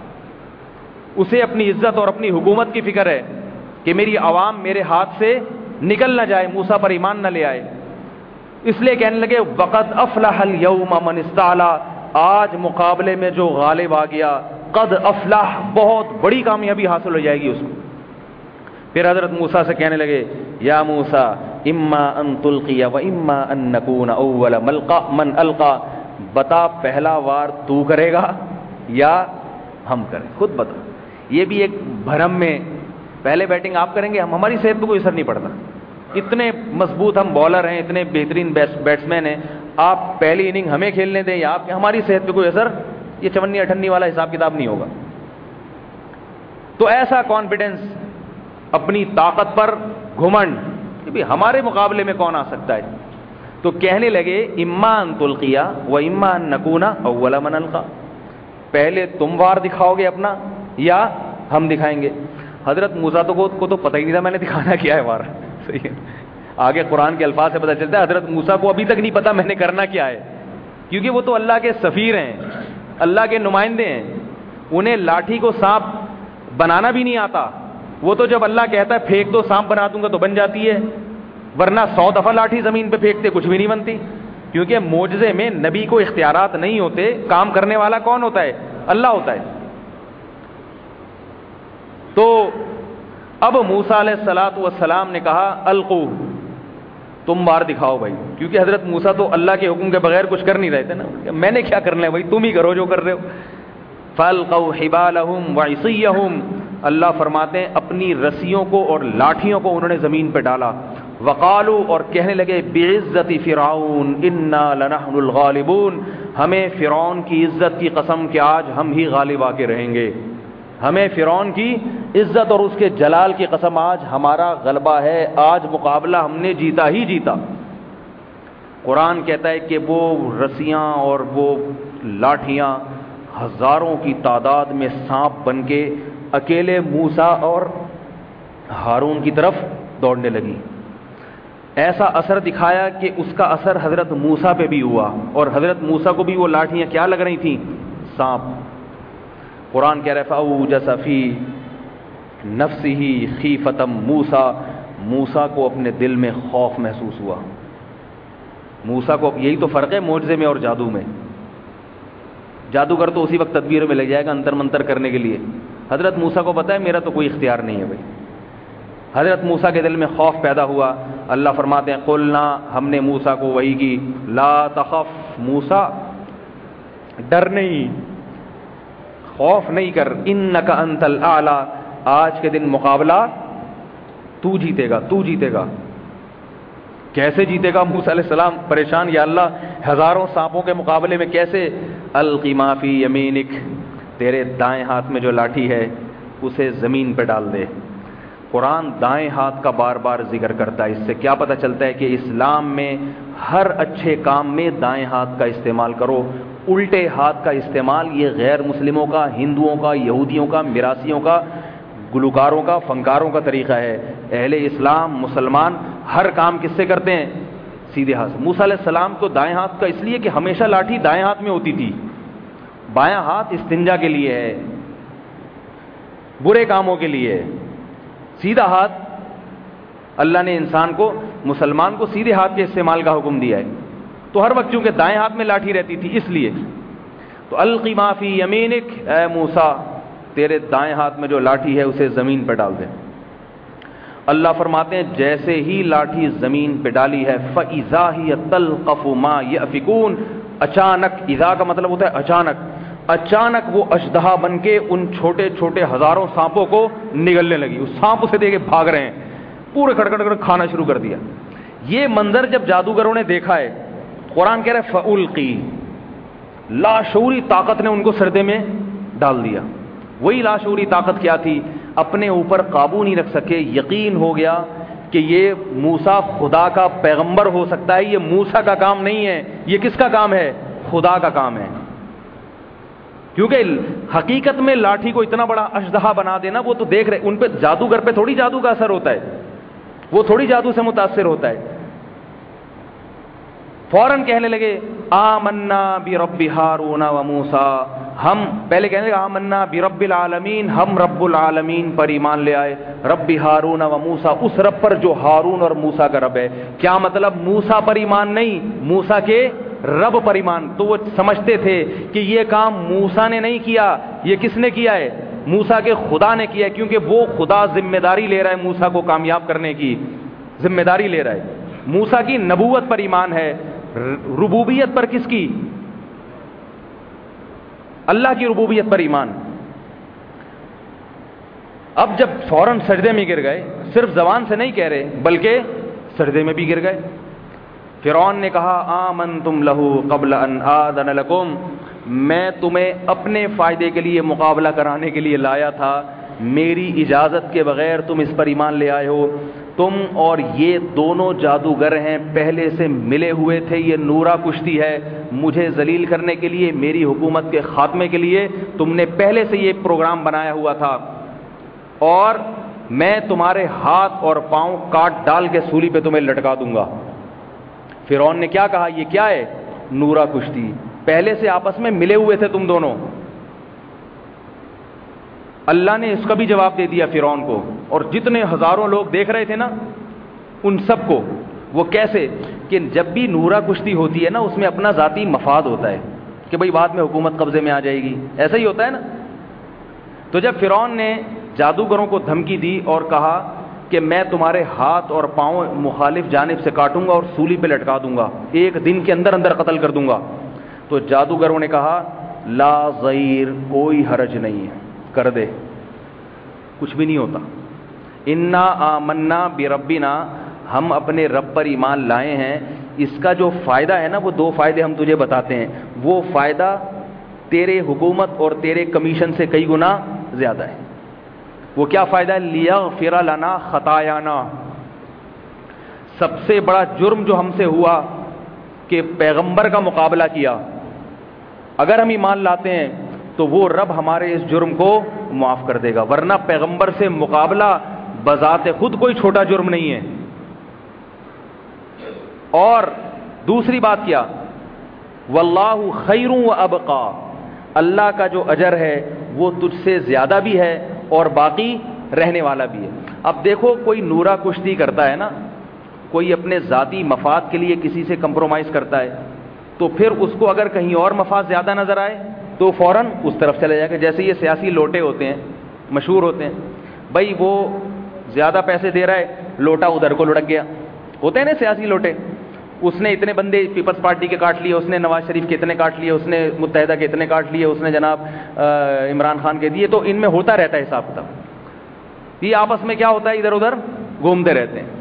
اسے اپنی عزت اور اپنی حکومت کی فکر ہے کہ میری عوام میرے ہاتھ سے نکل نہ جائے، موسیٰ پر ایمان نہ لے آئے، اس لیے کہنے لگے وقد افلح اليوم من استعلا، آج مقابلے میں جو غالب آ گیا، قد افلح، بہت بڑی کامیابی حاصل ہو جائے گی اس کو. پھر حضرت موسیٰ سے کہنے لگے یا موسیٰ اما ان تلقی و اما ان نکون اول من القا، بتا پہلا وار تو کرے گا یا ہم کریں، خود بتا. یہ بھی ایک بھرم میں پہلے بیٹنگ آپ کریں گے، ہم ہماری صحت پہ کوئی اثر نہیں پڑتا، اتنے مضبوط ہم بالر ہیں، اتنے بہترین بیٹسمین ہیں، آپ پہلی اننگ ہمیں کھیلنے دیں یا آپ ہماری صحت پہ کوئی اثر، یہ چونی اٹھنی والا حساب کتاب نہیں ہوگا. تو ایسا کانفیڈنس، اپنی طاقت پر گھمنڈ کہ بھی ہمارے مقابلے میں کون آ سکتا ہے. تو کہنے لگے اما ان تلقیا و اما ان نکونا اول من القا، پہلے تم وار دکھاؤ گے اپنا یا ہم دکھائیں گے. حضرت موسیٰ تو کو تو پتہ ہی نہیں تھا میں نے دکھانا کیا ہے وار. صحیح ہے، آگے قرآن کے الفاظ سے پتہ چلتا ہے حضرت موسیٰ کو ابھی تک نہیں پتا میں نے کرنا کیا ہے، کیونکہ وہ تو اللہ کے سفیر ہیں، اللہ کے نمائندے ہیں، انہیں لاٹھی کو سانپ بنانا بھی نہیں آتا. وہ تو جب اللہ کہتا ہے پھینک دو سانپ بنا دوں گا تو بن جاتی ہے. ورنہ سو دفعہ لاٹھی زمین پہ پھینکتے کچھ بھی نہیں بنتی، کیونکہ معجزے میں نبی کو اختیارات نہیں ہوتے، کام کرنے والا کون ہوتا ہے؟ اللہ ہوتا ہے۔ تو اب موسیٰ علیہ الصلوۃ والسلام نے کہا القو، تم بار دکھاؤ بھائی، کیونکہ حضرت موسیٰ تو اللہ کے حکم کے بغیر کچھ کر نہیں رہے تھے نا، میں نے کیا کرنا ہے بھائی، تم ہی کرو جو کر رہے ہو۔ فَأَلْقَوْا حِبَالَهُمْ وَعِصِيَّهُمْ، اللہ فرماتے ہیں اپنی رسیوں کو اور لاٹھیوں کو انہوں نے زمین پہ ڈالا۔ وقالوا، اور کہنے لگے بعزت فرعون انا لنحن الغالبون، ہمیں فرعون کی عزت کی قسم کہ آج ہم ہی غالب آ کے رہیں گے، ہمیں فرعون کی عزت اور اس کے جلال کی قسم آج ہمارا غلبہ ہے، آج مقابلہ ہم نے جیتا ہی جیتا۔ قرآن کہتا ہے کہ وہ رسیاں اور وہ لاٹھیاں ہزاروں کی تعداد میں سانپ بن کے اکیلے موسیٰ اور ہارون کی طرف دوڑنے لگی۔ ایسا اثر دکھایا کہ اس کا اثر حضرت موسیٰ پہ بھی ہوا، اور حضرت موسیٰ کو بھی وہ لاٹھیاں کیا لگ رہی تھیں؟ سانپ۔ قرآن کہہ رہا ہے فَأَوْجَسَ فِي نَفْسِهِ خِیفَةً موسیٰ، موسیٰ کو اپنے دل میں خوف محسوس ہوا۔ موسیٰ کو، یہی تو فرق ہے معجزے میں اور جادو میں۔ جادوگر تو اسی وقت تدبیر میں لگ جائے گا انتر منتر کرنے کے لیے، حضرت موسیٰ کو پتہ ہے میرا تو کوئی اختیار نہیں ہے بھائی۔ حضرت موسیٰ کے دل میں خوف پیدا ہوا۔ اللہ فرماتے ہیں قلنا، ہم نے موسیٰ کو وحی کی، لا تخف، موسیٰ ڈر نہیں، خوف نہیں کر، انک انت الاعلی، آج کے دن مقابلہ تو جیتے گا، تو جیتے گا۔ کیسے جیتے گا موسیٰ علیہ السلام پریشان، یا اللہ ہزاروں سانپوں کے مقابلے میں کیسے؟ القی ما فی یمینک، تیرے دائیں ہاتھ میں جو لاٹھی ہے اسے زمین پہ ڈال دے۔ قرآن دائیں ہاتھ کا بار بار ذکر کرتا ہے، اس سے کیا پتہ چلتا ہے کہ اسلام میں ہر اچھے کام میں دائیں ہاتھ کا استعمال کرو، الٹے ہاتھ کا استعمال یہ غیر مسلموں کا، ہندوؤں کا، یہودیوں کا، میراثیوں کا، گلوکاروں کا، فنکاروں کا طریقہ ہے۔ اہل اسلام مسلمان ہر کام کس سے کرتے ہیں؟ سیدھے ہاتھ۔ موسیٰ علیہ السلام تو دائیں ہاتھ کا اس لیے کہ ہمیشہ لاٹھی دائیں ہاتھ میں ہوتی تھی، بایاں ہاتھ استنجا کے لیے ہے، برے کاموں کے لیے ہے، سیدھا ہاتھ اللہ نے انسان کو، مسلمان کو سیدھے ہاتھ کے استعمال کا حکم دیا ہے، تو ہر وقت چونکہ دائیں ہاتھ میں لاٹھی رہتی تھی اس لیے۔ تو القی ما فی یمینک، اے موسیٰ تیرے دائیں ہاتھ میں جو لاٹھی ہے اسے زمین پہ ڈال دے۔ اللہ فرماتے ہیں جیسے ہی لاٹھی زمین پہ ڈالی ہے فَإِذَا هِيَ تَلْقَفُ مَا يَأْفِكُونَ، اچانک، اذا کا مطلب ہوتا ہے اچانک، اچانک وہ اژدہا بن کے ان چھوٹے چھوٹے ہزاروں سانپوں کو نگلنے لگی۔ اس سانپ اسے دیکھ کے بھاگ رہے ہیں، پورے کھڑ کھڑ کھڑ کھانا شروع کر دیا۔ یہ منظر جب جادوگروں نے دیکھا ہے، قرآن کہہ رہا ہے فَأُلْقِي، لاشعوری طاقت نے ان کو سردے میں ڈال دیا۔ وہی لاشعوری طاقت کیا تھی؟ اپنے اوپر قابو نہیں رکھ سکے، یقین ہو گیا کہ یہ موسیٰ خدا کا پیغمبر ہو سکتا ہے، یہ موسیٰ کا کام نہیں ہے، یہ کس کا کام ہے؟ خدا کا کام ہے۔ کیونکہ حقیقت میں لاٹھی کو اتنا بڑا اژدہا بنا دینا، وہ تو دیکھ رہے، ان پہ جادوگر پہ تھوڑی جادو کا اثر ہوتا ہے، وہ تھوڑی جادو سے متاثر ہوتا ہے۔ فوراً کہنے لگے آمنا برب ہارون و موسیٰ، ہم پہلے کہنے لگے آمنا برب العالمین، ہم رب العالمین پر ایمان لے آئے، رب ہارون و موسیٰ، اس رب پر جو ہارون اور موسیٰ کا رب ہے۔ کیا مطلب؟ موسیٰ پر ایمان نہیں، موسیٰ کے رب پر ایمان۔ تو وہ سمجھتے تھے کہ یہ کام موسیٰ نے نہیں کیا، یہ کس نے کیا ہے؟ موسیٰ کے خدا نے کیا ہے، کیونکہ وہ خدا ذمہ داری لے رہا ہے موسیٰ کو کامیاب کرنے کی، ذمہ داری لے رہا ہے۔ موسیٰ کی نبوت پر ایمان ہے، ربوبیت پر کس کی؟ اللہ کی ربوبیت پر ایمان۔ اب جب فوراً سجدے میں گر گئے، صرف زبان سے نہیں کہہ رہے بلکہ سجدے میں بھی گر گئے۔ فرعون نے کہا آمنتم لہو قبل ان آذن لکم، میں تمہیں اپنے فائدے کے لیے مقابلہ کرانے کے لیے لایا تھا، میری اجازت کے بغیر تم اس پر ایمان لے آئے ہو۔ تم اور یہ دونوں جادوگر ہیں، پہلے سے ملے ہوئے تھے، یہ نورا کشتی ہے، مجھے ذلیل کرنے کے لیے، میری حکومت کے خاتمے کے لیے تم نے پہلے سے یہ پروگرام بنایا ہوا تھا، اور میں تمہارے ہاتھ اور پاؤں کاٹ ڈال کے سولی پہ تمہیں لٹکا دوں گا۔ فرعون نے کیا کہا؟ یہ کیا ہے؟ نورا کشتی، پہلے سے آپس میں ملے ہوئے تھے تم دونوں۔ اللہ نے اس کا بھی جواب دے دیا فرعون کو، اور جتنے ہزاروں لوگ دیکھ رہے تھے نا ان سب کو وہ کیسے کہ جب بھی نورا کشتی ہوتی ہے نا اس میں اپنا ذاتی مفاد ہوتا ہے کہ بھئی بعد میں حکومت قبضے میں آ جائے گی، ایسا ہی ہوتا ہے نا. تو جب فرعون نے جادوگروں کو دھمکی دی اور کہا کہ میں تمہارے ہاتھ اور پاؤں مخالف جانب سے کاٹوں گا اور سولی پہ لٹکا دوں گا، ایک دن کے اندر اندر قتل کر دوں گا، تو جادوگروں نے کہا لا ضیر، کوئی حرج نہیں ہے، کر دے، کچھ بھی نہیں ہوتا. انا آمنا بربنا، ہم اپنے رب پر ایمان لائے ہیں. اس کا جو فائدہ ہے نا وہ دو فائدے ہم تجھے بتاتے ہیں، وہ فائدہ تیرے حکومت اور تیرے کمیشن سے کئی گنا زیادہ ہے. وہ کیا فائدہ ہے؟ لیغفر لنا خطایانا، سب سے بڑا جرم جو ہم سے ہوا کہ پیغمبر کا مقابلہ کیا، اگر ہم ایمان لاتے ہیں تو وہ رب ہمارے اس جرم کو معاف کر دے گا، ورنہ پیغمبر سے مقابلہ بذات خود کوئی چھوٹا جرم نہیں ہے. اور دوسری بات کیا؟ واللہ خیر و ابقا، اللہ کا جو اجر ہے وہ تجھ سے زیادہ بھی ہے اور باقی رہنے والا بھی ہے. اب دیکھو کوئی نورا کشتی کرتا ہے نا، کوئی اپنے ذاتی مفاد کے لیے کسی سے کمپرومائز کرتا ہے تو پھر اس کو اگر کہیں اور مفاد زیادہ نظر آئے تو فوراً اس طرف چلے جائے گا. جیسے یہ سیاسی لوٹے ہوتے ہیں، مشہور ہوتے ہیں، بھائی وہ زیادہ پیسے دے رہا ہے، لوٹا ادھر کو لڑک گیا، ہوتے ہیں نا سیاسی لوٹے. اس نے اتنے بندے پیپلز پارٹی کے کاٹ لیے، اس نے نواز شریف کے اتنے کاٹ لیے، اس نے متحدہ کے اتنے کاٹ لیے، اس نے جناب عمران خان کے دیے. تو ان میں ہوتا رہتا ہے حساب کتاب، یہ آپس میں کیا ہوتا ہے ادھر ادھر گھومتے رہتے ہیں.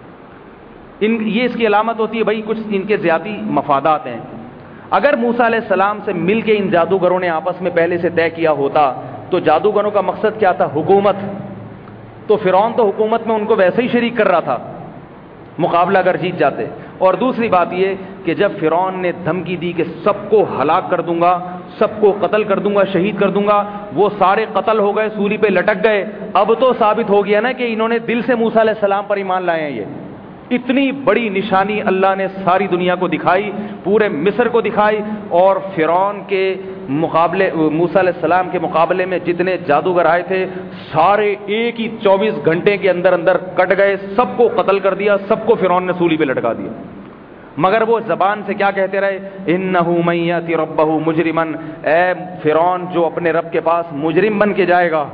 ان یہ اس کی علامت ہوتی ہے بھائی کچھ ان کے ذاتی مفادات ہیں. اگر موسیٰ علیہ السلام سے مل کے ان جادوگروں نے آپس میں پہلے سے طے کیا ہوتا تو جادوگروں کا مقصد کیا تھا؟ حکومت. تو فرعون تو حکومت میں ان کو ویسے ہی شریک کر رہا تھا مقابلہ اگر جیت جاتے. اور دوسری بات یہ کہ جب فرعون نے دھمکی دی کہ سب کو ہلاک کر دوں گا، سب کو قتل کر دوں گا، شہید کر دوں گا، وہ سارے قتل ہو گئے، سولی پہ لٹک گئے. اب تو ثابت ہو گیا نا کہ انہوں نے دل سے موسیٰ علیہ السلام پر ایمان لائے ہیں. یہ اتنی بڑی نشانی اللہ نے ساری دنیا کو دکھائی، پورے مصر کو دکھائی، اور فرعون کے مقابلے موسیٰ علیہ السلام کے مقابلے میں جتنے جادوگر آئے تھے سارے ایک ہی چوبیس گھنٹے کے اندر اندر کٹ گئے، سب کو قتل کر دیا، سب کو فرعون نے سولی پہ لٹکا دیا. مگر وہ زبان سے کیا کہتے رہے؟ انہ من یاتی ربہ مجرما، اے فرعون جو اپنے رب کے پاس مجرم بن کے جائے گا،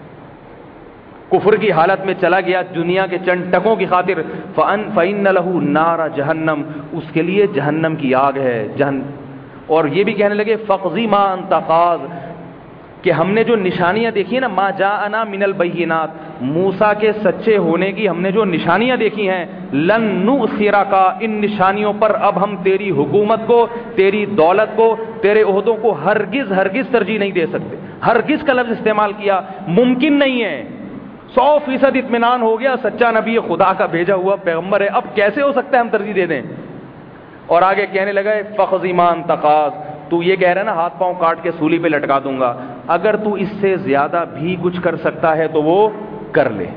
کفر کی حالت میں چلا گیا دنیا کے چند ٹکوں کی خاطر، فَأَن فَإِنَّ لَهُ نَارَ جہنم، اس کے لیے جہنم کی آگ ہے. جہن اور یہ بھی کہنے لگے فَقْضِ مَا أَنْتَ قَاضٍ، کہ ہم نے جو نشانیاں دیکھی نا، ما جاءنا من البینات، موسیٰ کے سچے ہونے کی ہم نے جو نشانیاں دیکھی ہیں، لن نؤثرک، ان نشانیوں پر اب ہم تیری حکومت کو، تیری دولت کو، تیرے عہدوں کو ہرگز ہرگز ترجیح نہیں دے سکتے. ہرگز کا لفظ استعمال کیا، ممکن نہیں ہے. سو فیصد اطمینان ہو گیا سچا نبی خدا کا بھیجا ہوا پیغمبر ہے، اب کیسے ہو سکتا ہے ہم ترجیح دے دیں. اور آگے کہنے لگا فَقْضِ مَا أَنْتَ قَاضٍ، تو یہ کہہ رہا ہے نا ہاتھ پاؤں کاٹ کے سولی پہ لٹکا دوں گا، اگر تو اس سے زیادہ بھی کچھ کر سکتا ہے تو وہ کر لے.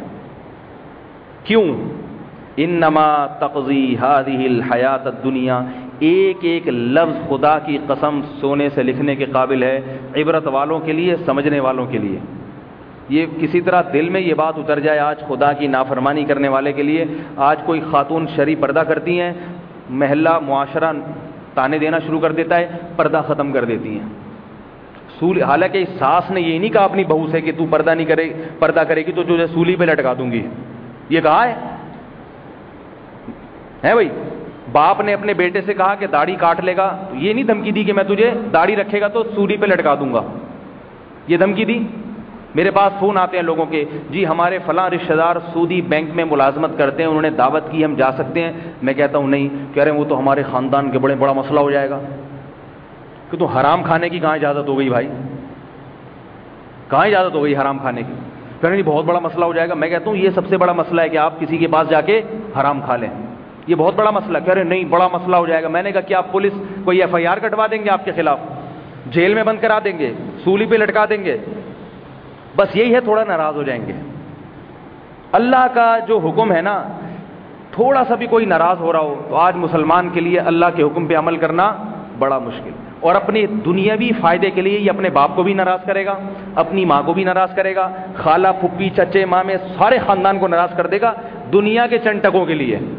کیوں؟ انما تقضی هذه الحیات الدنیا، ایک ایک لفظ خدا کی قسم سونے سے لکھنے کے قابل ہے، عبرت والوں کے لیے، سمجھنے والوں کے لیے. یہ کسی طرح دل میں یہ بات اتر جائے آج خدا کی نافرمانی کرنے والے کے لیے. آج کوئی خاتون شرعی پردہ کرتی ہیں، محلہ معاشرہ تانے دینا شروع کر دیتا ہے، پردہ ختم کر دیتی ہیں. سول حالانکہ ساس نے یہ نہیں کہا اپنی بہو سے کہ تو پردہ نہیں کرے پردہ کرے گی تو تجھے سولی پہ لٹکا دوں گی، یہ کہا ہے ہے بھائی. باپ نے اپنے بیٹے سے کہا کہ داڑھی کاٹ لے گا، تو یہ نہیں دھمکی دی کہ میں تجھے داڑھی رکھے گا تو سولی پہ لٹکا دوں گا، یہ دھمکی دی. میرے پاس فون آتے ہیں لوگوں کے، جی ہمارے فلاں رشتہ دار سودی بینک میں ملازمت کرتے ہیں، انہوں نے دعوت کی، ہم جا سکتے ہیں؟ میں کہتا ہوں نہیں. کہہ رہے ہیں وہ تو ہمارے خاندان کے بڑے بڑا مسئلہ ہو جائے گا. کہ تو حرام کھانے کی کہاں اجازت ہو گئی بھائی، کہاں اجازت ہو گئی حرام کھانے کی؟ کہہ رہے ہیں بہت بڑا مسئلہ ہو جائے گا. میں کہتا ہوں یہ سب سے بڑا مسئلہ ہے کہ آپ کسی کے پاس جا کے حرام کھا لیں، یہ بہت بڑا مسئلہ. کہہ رہے نہیں بڑا مسئلہ ہو جائے گا. میں نے کہا کیا آپ پولیس کوئی ایف آئی آر کٹوا دیں گے آپ کے خلاف، جیل میں بند کرا دیں گے، سولی پہ لٹکا دیں گے؟ بس یہی ہے، تھوڑا ناراض ہو جائیں گے. اللہ کا جو حکم ہے نا، تھوڑا سا بھی کوئی ناراض ہو رہا ہو تو آج مسلمان کے لیے اللہ کے حکم پہ عمل کرنا بڑا مشکل. اور اپنے دنیاوی فائدے کے لیے یہ اپنے باپ کو بھی ناراض کرے گا، اپنی ماں کو بھی ناراض کرے گا، خالہ پھپھی چچے مامے سارے خاندان کو ناراض کر دے گا دنیا کے چند ٹکوں کے لیے.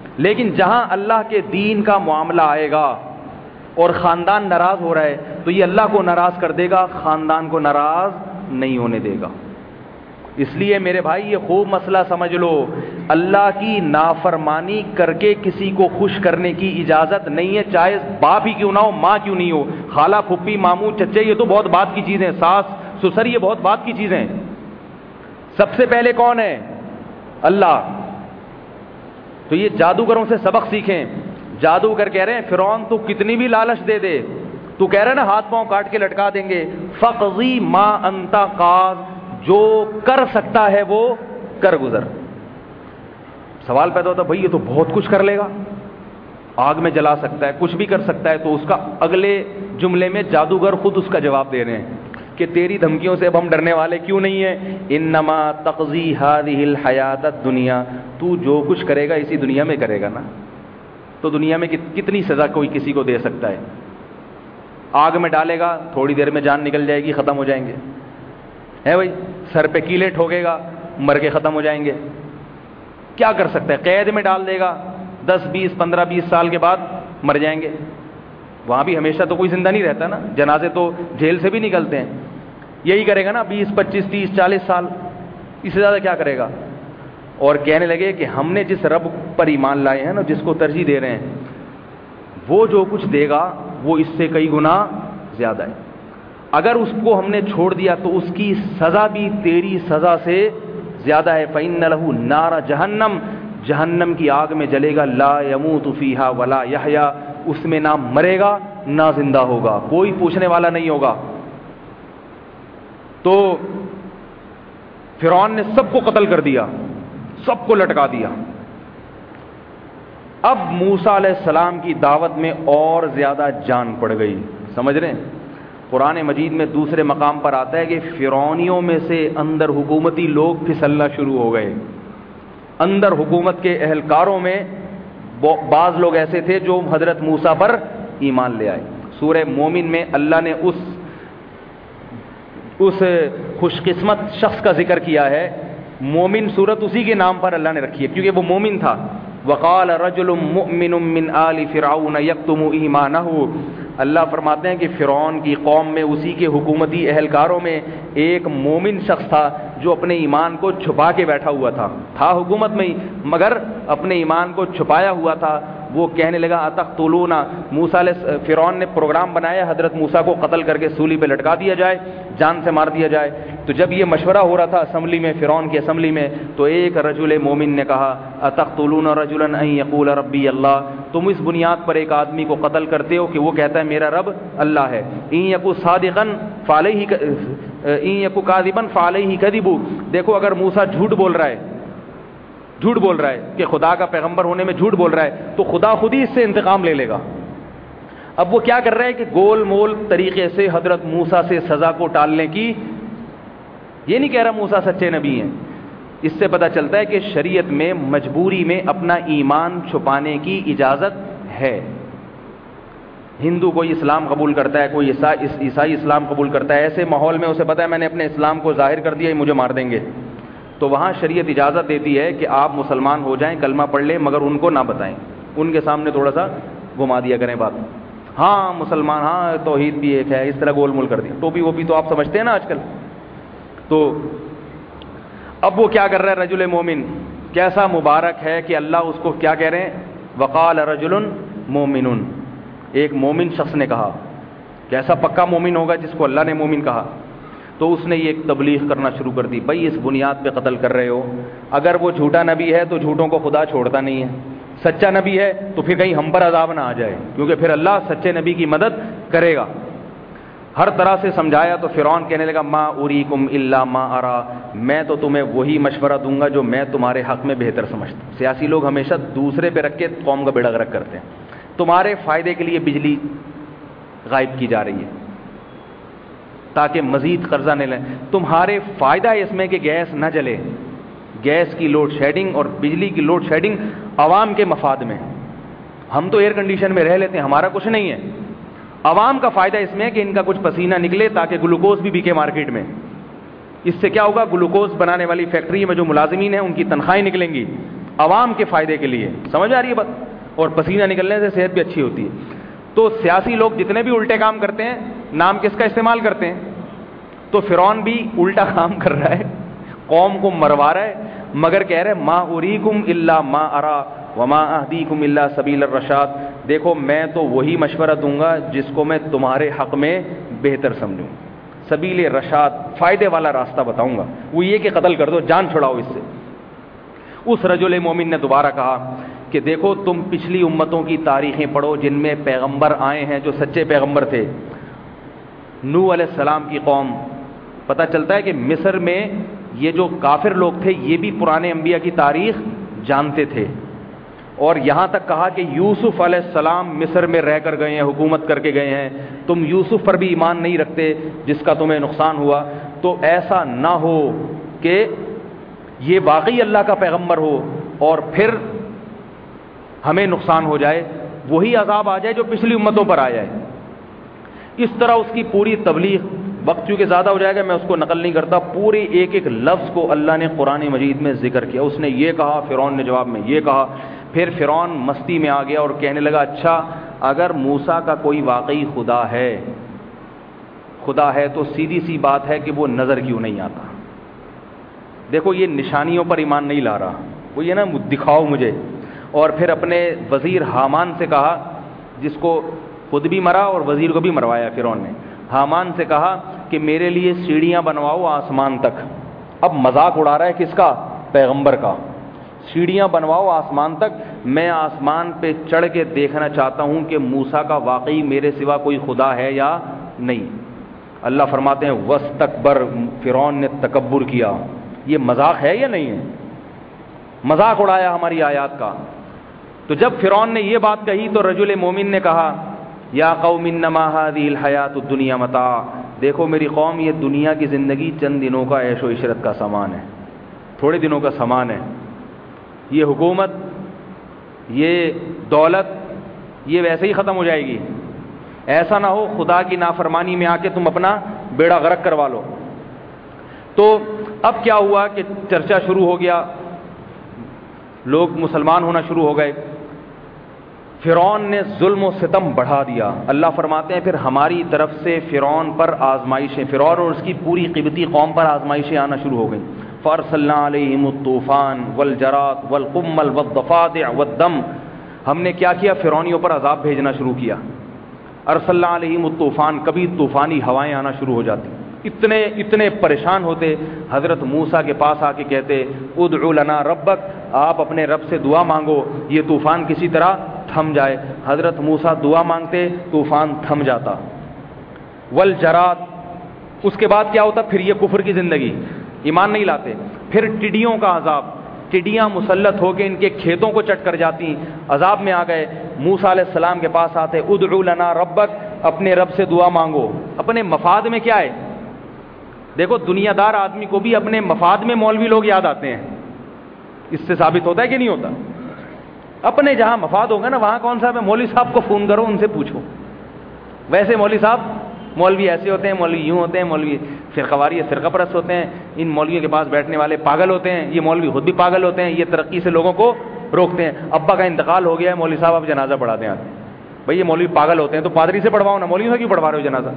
لیکن جہاں اللہ کے دین کا معاملہ آئے گا اور خاندان ناراض ہو رہا ہے تو یہ اللہ کو ناراض کر دے گا، خاندان کو ناراض نہیں ہونے دے گا۔ اس لیے میرے بھائی یہ خوب مسئلہ سمجھ لو، اللہ کی نافرمانی کر کے کسی کو خوش کرنے کی اجازت نہیں ہے، چاہے باپ ہی کیوں نہ ہو، ماں کیوں نہیں ہو، خالہ پھپھی ماموں چچے یہ تو بہت بات کی چیزیں، ساس سسر یہ بہت بات کی چیزیں۔ سب سے پہلے کون ہے؟ اللہ۔ تو یہ جادوگروں سے سبق سیکھیں۔ جادوگر کہہ رہے ہیں فرعون تو کتنی بھی لالچ دے دے، تو کہہ رہے ہیں نا ہاتھ پاؤں کاٹ کے لٹکا دیں گے، فقضی ما انت قاض، جو کر سکتا ہے وہ کر گزر۔ سوال پیدا ہوتا ہے بھائی یہ تو بہت کچھ کر لے گا، آگ میں جلا سکتا ہے، کچھ بھی کر سکتا ہے، تو اس کا اگلے جملے میں جادوگر خود اس کا جواب دے رہے ہیں کہ تیری دھمکیوں سے اب ہم ڈرنے والے کیوں نہیں ہیں، انما تقضی هذه الحیات الدنیا، تو جو کچھ کرے گا اسی دنیا میں کرے گا نا، تو دنیا میں کتنی سزا کوئی کسی کو دے سکتا ہے؟ آگ میں ڈالے گا تھوڑی دیر میں جان نکل جائے گی، ختم ہو جائیں گے، ہے بھائی، سر پہ کیلے ٹھوکے گا مر کے ختم ہو جائیں گے، کیا کر سکتا ہے؟ قید میں ڈال دے گا دس بیس پندرہ بیس سال کے بعد مر جائیں گے، وہاں بھی ہمیشہ تو کوئی زندہ نہیں رہتا نا، جنازے تو جیل سے بھی نکلتے ہیں، یہی کرے گا نا بیس پچیس تیس چالیس سال، اس سے زیادہ کیا کرے گا؟ اور کہنے لگے کہ ہم نے جس رب پر ایمان لائے ہیں نا، جس کو ترجیح دے رہے ہیں، وہ جو کچھ دے گا وہ اس سے کئی گنا زیادہ ہے، اگر اس کو ہم نے چھوڑ دیا تو اس کی سزا بھی تیری سزا سے زیادہ ہے، فَإِنَّ لَهُ نَارَ جہنم، جہنم کی آگ میں جلے گا، لا يَمُوتُ فِيهَا وَلَا يَحْيَا، اس میں نہ مرے گا نہ زندہ ہوگا، کوئی پوچھنے والا نہیں ہوگا۔ تو فرعون نے سب کو قتل کر دیا، سب کو لٹکا دیا۔ اب موسیٰ علیہ السلام کی دعوت میں اور زیادہ جان پڑ گئی، سمجھ رہے ہیں؟ قرآن مجید میں دوسرے مقام پر آتا ہے کہ فرعونیوں میں سے اندر حکومتی لوگ پھسلنا شروع ہو گئے، اندر حکومت کے اہلکاروں میں بعض لوگ ایسے تھے جو حضرت موسیٰ پر ایمان لے آئے۔ سورہ مومن میں اللہ نے اس اس خوش قسمت شخص کا ذکر کیا ہے، مومن صورت اسی کے نام پر اللہ نے رکھی ہے کیونکہ وہ مومن تھا۔ وقال رجل مؤمن من آل فرعون یکتم ایمانہ، اللہ فرماتے ہیں کہ فرعون کی قوم میں اسی کے حکومتی اہلکاروں میں ایک مومن شخص تھا جو اپنے ایمان کو چھپا کے بیٹھا ہوا تھا تھا حکومت میں ہی مگر اپنے ایمان کو چھپایا ہوا تھا۔ وہ کہنے لگا اتقتلون، موسیٰ علیہ فرعون نے پروگرام بنایا حضرت موسیٰ کو قتل کر کے سولی پہ لٹکا دیا جائے، جان سے مار دیا جائے۔ تو جب یہ مشورہ ہو رہا تھا اسمبلی میں، فرعون کی اسمبلی میں، تو ایک رجل مومن نے کہا اتقتلون رجلا ان یقول ربی اللہ، تم اس بنیاد پر ایک آدمی کو قتل کرتے ہو کہ وہ کہتا ہے میرا رب اللہ ہے۔ ان یکو صادقا فعلیہ ان یکو کاذبا فعلیہ کذب، دیکھو اگر موسیٰ جھوٹ بول رہا ہے جھوٹ بول رہا ہے کہ خدا کا پیغمبر ہونے میں جھوٹ بول رہا ہے تو خدا خود ہی اس سے انتقام لے لے گا۔ اب وہ کیا کر رہے ہیں کہ گول مول طریقے سے حضرت موسیٰ سے سزا کو ٹالنے کی، یہ نہیں کہہ رہا موسیٰ سچے نبی ہیں، اس سے پتہ چلتا ہے کہ شریعت میں مجبوری میں اپنا ایمان چھپانے کی اجازت ہے۔ ہندو کوئی اسلام قبول کرتا ہے، کوئی عیسائی اسلام قبول کرتا ہے، ایسے ماحول میں اسے پتہ ہے میں نے اپنے اسلام کو ظاہر کر دیا یہ مجھے مار دیں گے، تو وہاں شریعت اجازت دیتی ہے کہ آپ مسلمان ہو جائیں، کلمہ پڑھ لیں، مگر ان کو نہ بتائیں، ان کے سامنے تھوڑا سا گھما دیا کریں بات، ہاں مسلمان، ہاں توحید بھی ایک ہے، اس طرح گول مول کر دیا، ٹوپی ووپی تو آپ سمجھتے ہیں نا آج کل۔ تو اب وہ کیا کر رہا ہے رجل مومن، کیسا مبارک ہے کہ اللہ اس کو کیا کہہ رہے ہیں، وقال رجل مومن، ایک مومن شخص نے کہا، کیسا پکا مومن ہوگا جس کو اللہ نے مومن کہا۔ تو اس نے یہ ایک تبلیغ کرنا شروع کر دی، بھائی اس بنیاد پہ قتل کر رہے ہو، اگر وہ جھوٹا نبی ہے تو جھوٹوں کو خدا چھوڑتا نہیں ہے، سچا نبی ہے تو پھر کہیں ہم پر عذاب نہ آ جائے، کیونکہ پھر اللہ سچے نبی کی مدد کرے گا۔ ہر طرح سے سمجھایا تو فرعون کہنے لگا ما اریکم الا ما ارا، میں تو تمہیں وہی مشورہ دوں گا جو میں تمہارے حق میں بہتر سمجھتا ہوں۔ سیاسی لوگ ہمیشہ دوسرے پہ رکھ کے قوم کا بیڑا غرق کرتے ہیں۔ تمہارے فائدے کے لیے بجلی غائب کی جا رہی ہے تاکہ مزید قرضہ نہ لیں، تمہارے فائدہ ہے اس میں کہ گیس نہ جلے، گیس کی لوڈ شیڈنگ اور بجلی کی لوڈ شیڈنگ عوام کے مفاد میں، ہم تو ایئر کنڈیشن میں رہ لیتے ہیں، ہمارا کچھ نہیں ہے، عوام کا فائدہ اس میں ہے کہ ان کا کچھ پسینہ نکلے تاکہ گلوکوز بھی بکے مارکیٹ میں، اس سے کیا ہوگا، گلوکوز بنانے والی فیکٹری میں جو ملازمین ہیں ان کی تنخواہیں نکلیں گی، عوام کے فائدے کے لیے. سمجھ آ رہی ہے بات؟ اور پسینہ نکلنے سے صحت بھی اچھی ہوتی ہے. تو سیاسی لوگ جتنے بھی الٹے کام کرتے ہیں نام کس کا استعمال کرتے ہیں؟ تو فرعون بھی الٹا کام کر رہا ہے, قوم کو مروا رہا ہے, مگر کہہ رہے ما اریکم الا ما ارا وما اہدیکم الا سبیل الرشاد. دیکھو میں تو وہی مشورہ دوں گا جس کو میں تمہارے حق میں بہتر سمجھوں, سبیل رشاد, فائدے والا راستہ بتاؤں گا, وہ یہ کہ قتل کر دو, جان چھڑاؤ اس سے. اس رجل مومن نے دوبارہ کہا کہ دیکھو تم پچھلی امتوں کی تاریخیں پڑھو جن میں پیغمبر آئے ہیں جو سچے پیغمبر تھے. نوح علیہ السلام کی قوم, پتہ چلتا ہے کہ مصر میں یہ جو کافر لوگ تھے یہ بھی پرانے انبیاء کی تاریخ جانتے تھے, اور یہاں تک کہا کہ یوسف علیہ السلام مصر میں رہ کر گئے ہیں, حکومت کر کے گئے ہیں, تم یوسف پر بھی ایمان نہیں رکھتے جس کا تمہیں نقصان ہوا. تو ایسا نہ ہو کہ یہ واقعی اللہ کا پیغمبر ہو اور پھر ہمیں نقصان ہو جائے, وہی عذاب آ جائے جو پچھلی امتوں پر آیا ہے. اس طرح اس کی پوری تبلیغ, وقت چونکہ زیادہ ہو جائے گا میں اس کو نقل نہیں کرتا, پوری ایک ایک لفظ کو اللہ نے قرآن مجید میں ذکر کیا. اس نے یہ کہا, فرعون نے جواب میں یہ کہا. پھر فرعون مستی میں آ گیا اور کہنے لگا اچھا اگر موسیٰ کا کوئی واقعی خدا ہے خدا ہے تو سیدھی سی بات ہے کہ وہ نظر کیوں نہیں آتا. دیکھو یہ نشانیوں پر ایمان نہیں لا رہا, وہ یہ نا دکھاؤ مجھے. اور پھر اپنے وزیر حامان سے کہا, جس کو خود بھی مرا اور وزیر کو بھی مروایا فرعون نے, حامان سے کہا کہ میرے لیے سیڑھیاں بنواؤ آسمان تک. اب مذاق اڑا رہا ہے کس کا؟ پیغمبر کا. سیڑھیاں بنواؤ آسمان تک, میں آسمان پہ چڑھ کے دیکھنا چاہتا ہوں کہ موسیٰ کا واقعی میرے سوا کوئی خدا ہے یا نہیں. اللہ فرماتے ہیں وستکبر, فرعون نے تکبر کیا. یہ مذاق ہے یا نہیں ہے؟ مذاق اڑایا ہماری آیات کا. تو جب فرعون نے یہ بات کہی تو رجل مومن نے کہا یا قوم انما هذه الحیات الدنیا متاع, دیکھو میری قوم یہ دنیا کی زندگی چند دنوں کا عیش و عشرت کا سامان ہے, تھوڑے دنوں کا سامان ہے. یہ حکومت, یہ دولت, یہ ویسے ہی ختم ہو جائے گی. ایسا نہ ہو خدا کی نافرمانی میں آ کے تم اپنا بیڑا غرق کروا لو. تو اب کیا ہوا کہ چرچا شروع ہو گیا, لوگ مسلمان ہونا شروع ہو گئے. فرعون نے ظلم و ستم بڑھا دیا. اللہ فرماتے ہیں پھر ہماری طرف سے فرعون پر آزمائشیں, فرعون اور اس کی پوری قبطی قوم پر آزمائشیں آنا شروع ہو گئیں. فارسلنا علیہم الطوفان والجراد والقمل والضفادع والدم, ہم نے کیا کیا؟ فرعونیوں پر عذاب بھیجنا شروع کیا. ارسلنا علیہم الطوفان, کبھی طوفانی ہوائیں آنا شروع ہو جاتی. اتنے اتنے پریشان ہوتے, حضرت موسیٰ کے پاس آ کے کہتے ادعو لنا ربک, آپ اپنے رب سے دعا مانگو یہ طوفان کسی طرح تھم جائے. حضرت موسیٰ دعا مانگتے, طوفان تھم جاتا. والجراد, اس کے بعد کیا ہوتا؟ پھر یہ کفر کی زندگی, ایمان نہیں لاتے. پھر ٹڈیوں کا عذاب, ٹڈیاں مسلط ہو کے ان کے کھیتوں کو چٹ کر جاتی. عذاب میں آ گئے, موسیٰ علیہ السلام کے پاس آتے ادعو لنا ربک, اپنے رب سے دعا مانگو. اپنے مفاد میں کیا ہے؟ دیکھو دنیا دار آدمی کو بھی اپنے مفاد میں مولوی لوگ یاد آتے ہیں. اس سے ثابت ہوتا ہے کہ نہیں ہوتا؟ اپنے جہاں مفاد ہوگا نا وہاں کون صاحب ہے, مولوی صاحب کو فون کرو, ان سے پوچھو. ویسے مولوی صاحب, مولوی ایسے ہوتے ہیں, مولوی یوں ہوتے ہیں, مولوی فرقواری فرقہ پرست ہوتے ہیں, ان مولویوں کے پاس بیٹھنے والے پاگل ہوتے ہیں, یہ مولوی خود بھی پاگل ہوتے ہیں, یہ ترقی سے لوگوں کو روکتے ہیں. ابا کا انتقال ہو گیا ہے, مولوی صاحب آپ جنازہ پڑھا دیں. آتے بھائی یہ مولوی پاگل ہوتے ہیں تو پادری سے پڑھواؤ نا, مولوی سے کیوں پڑھوا رہے ہو جنازہ؟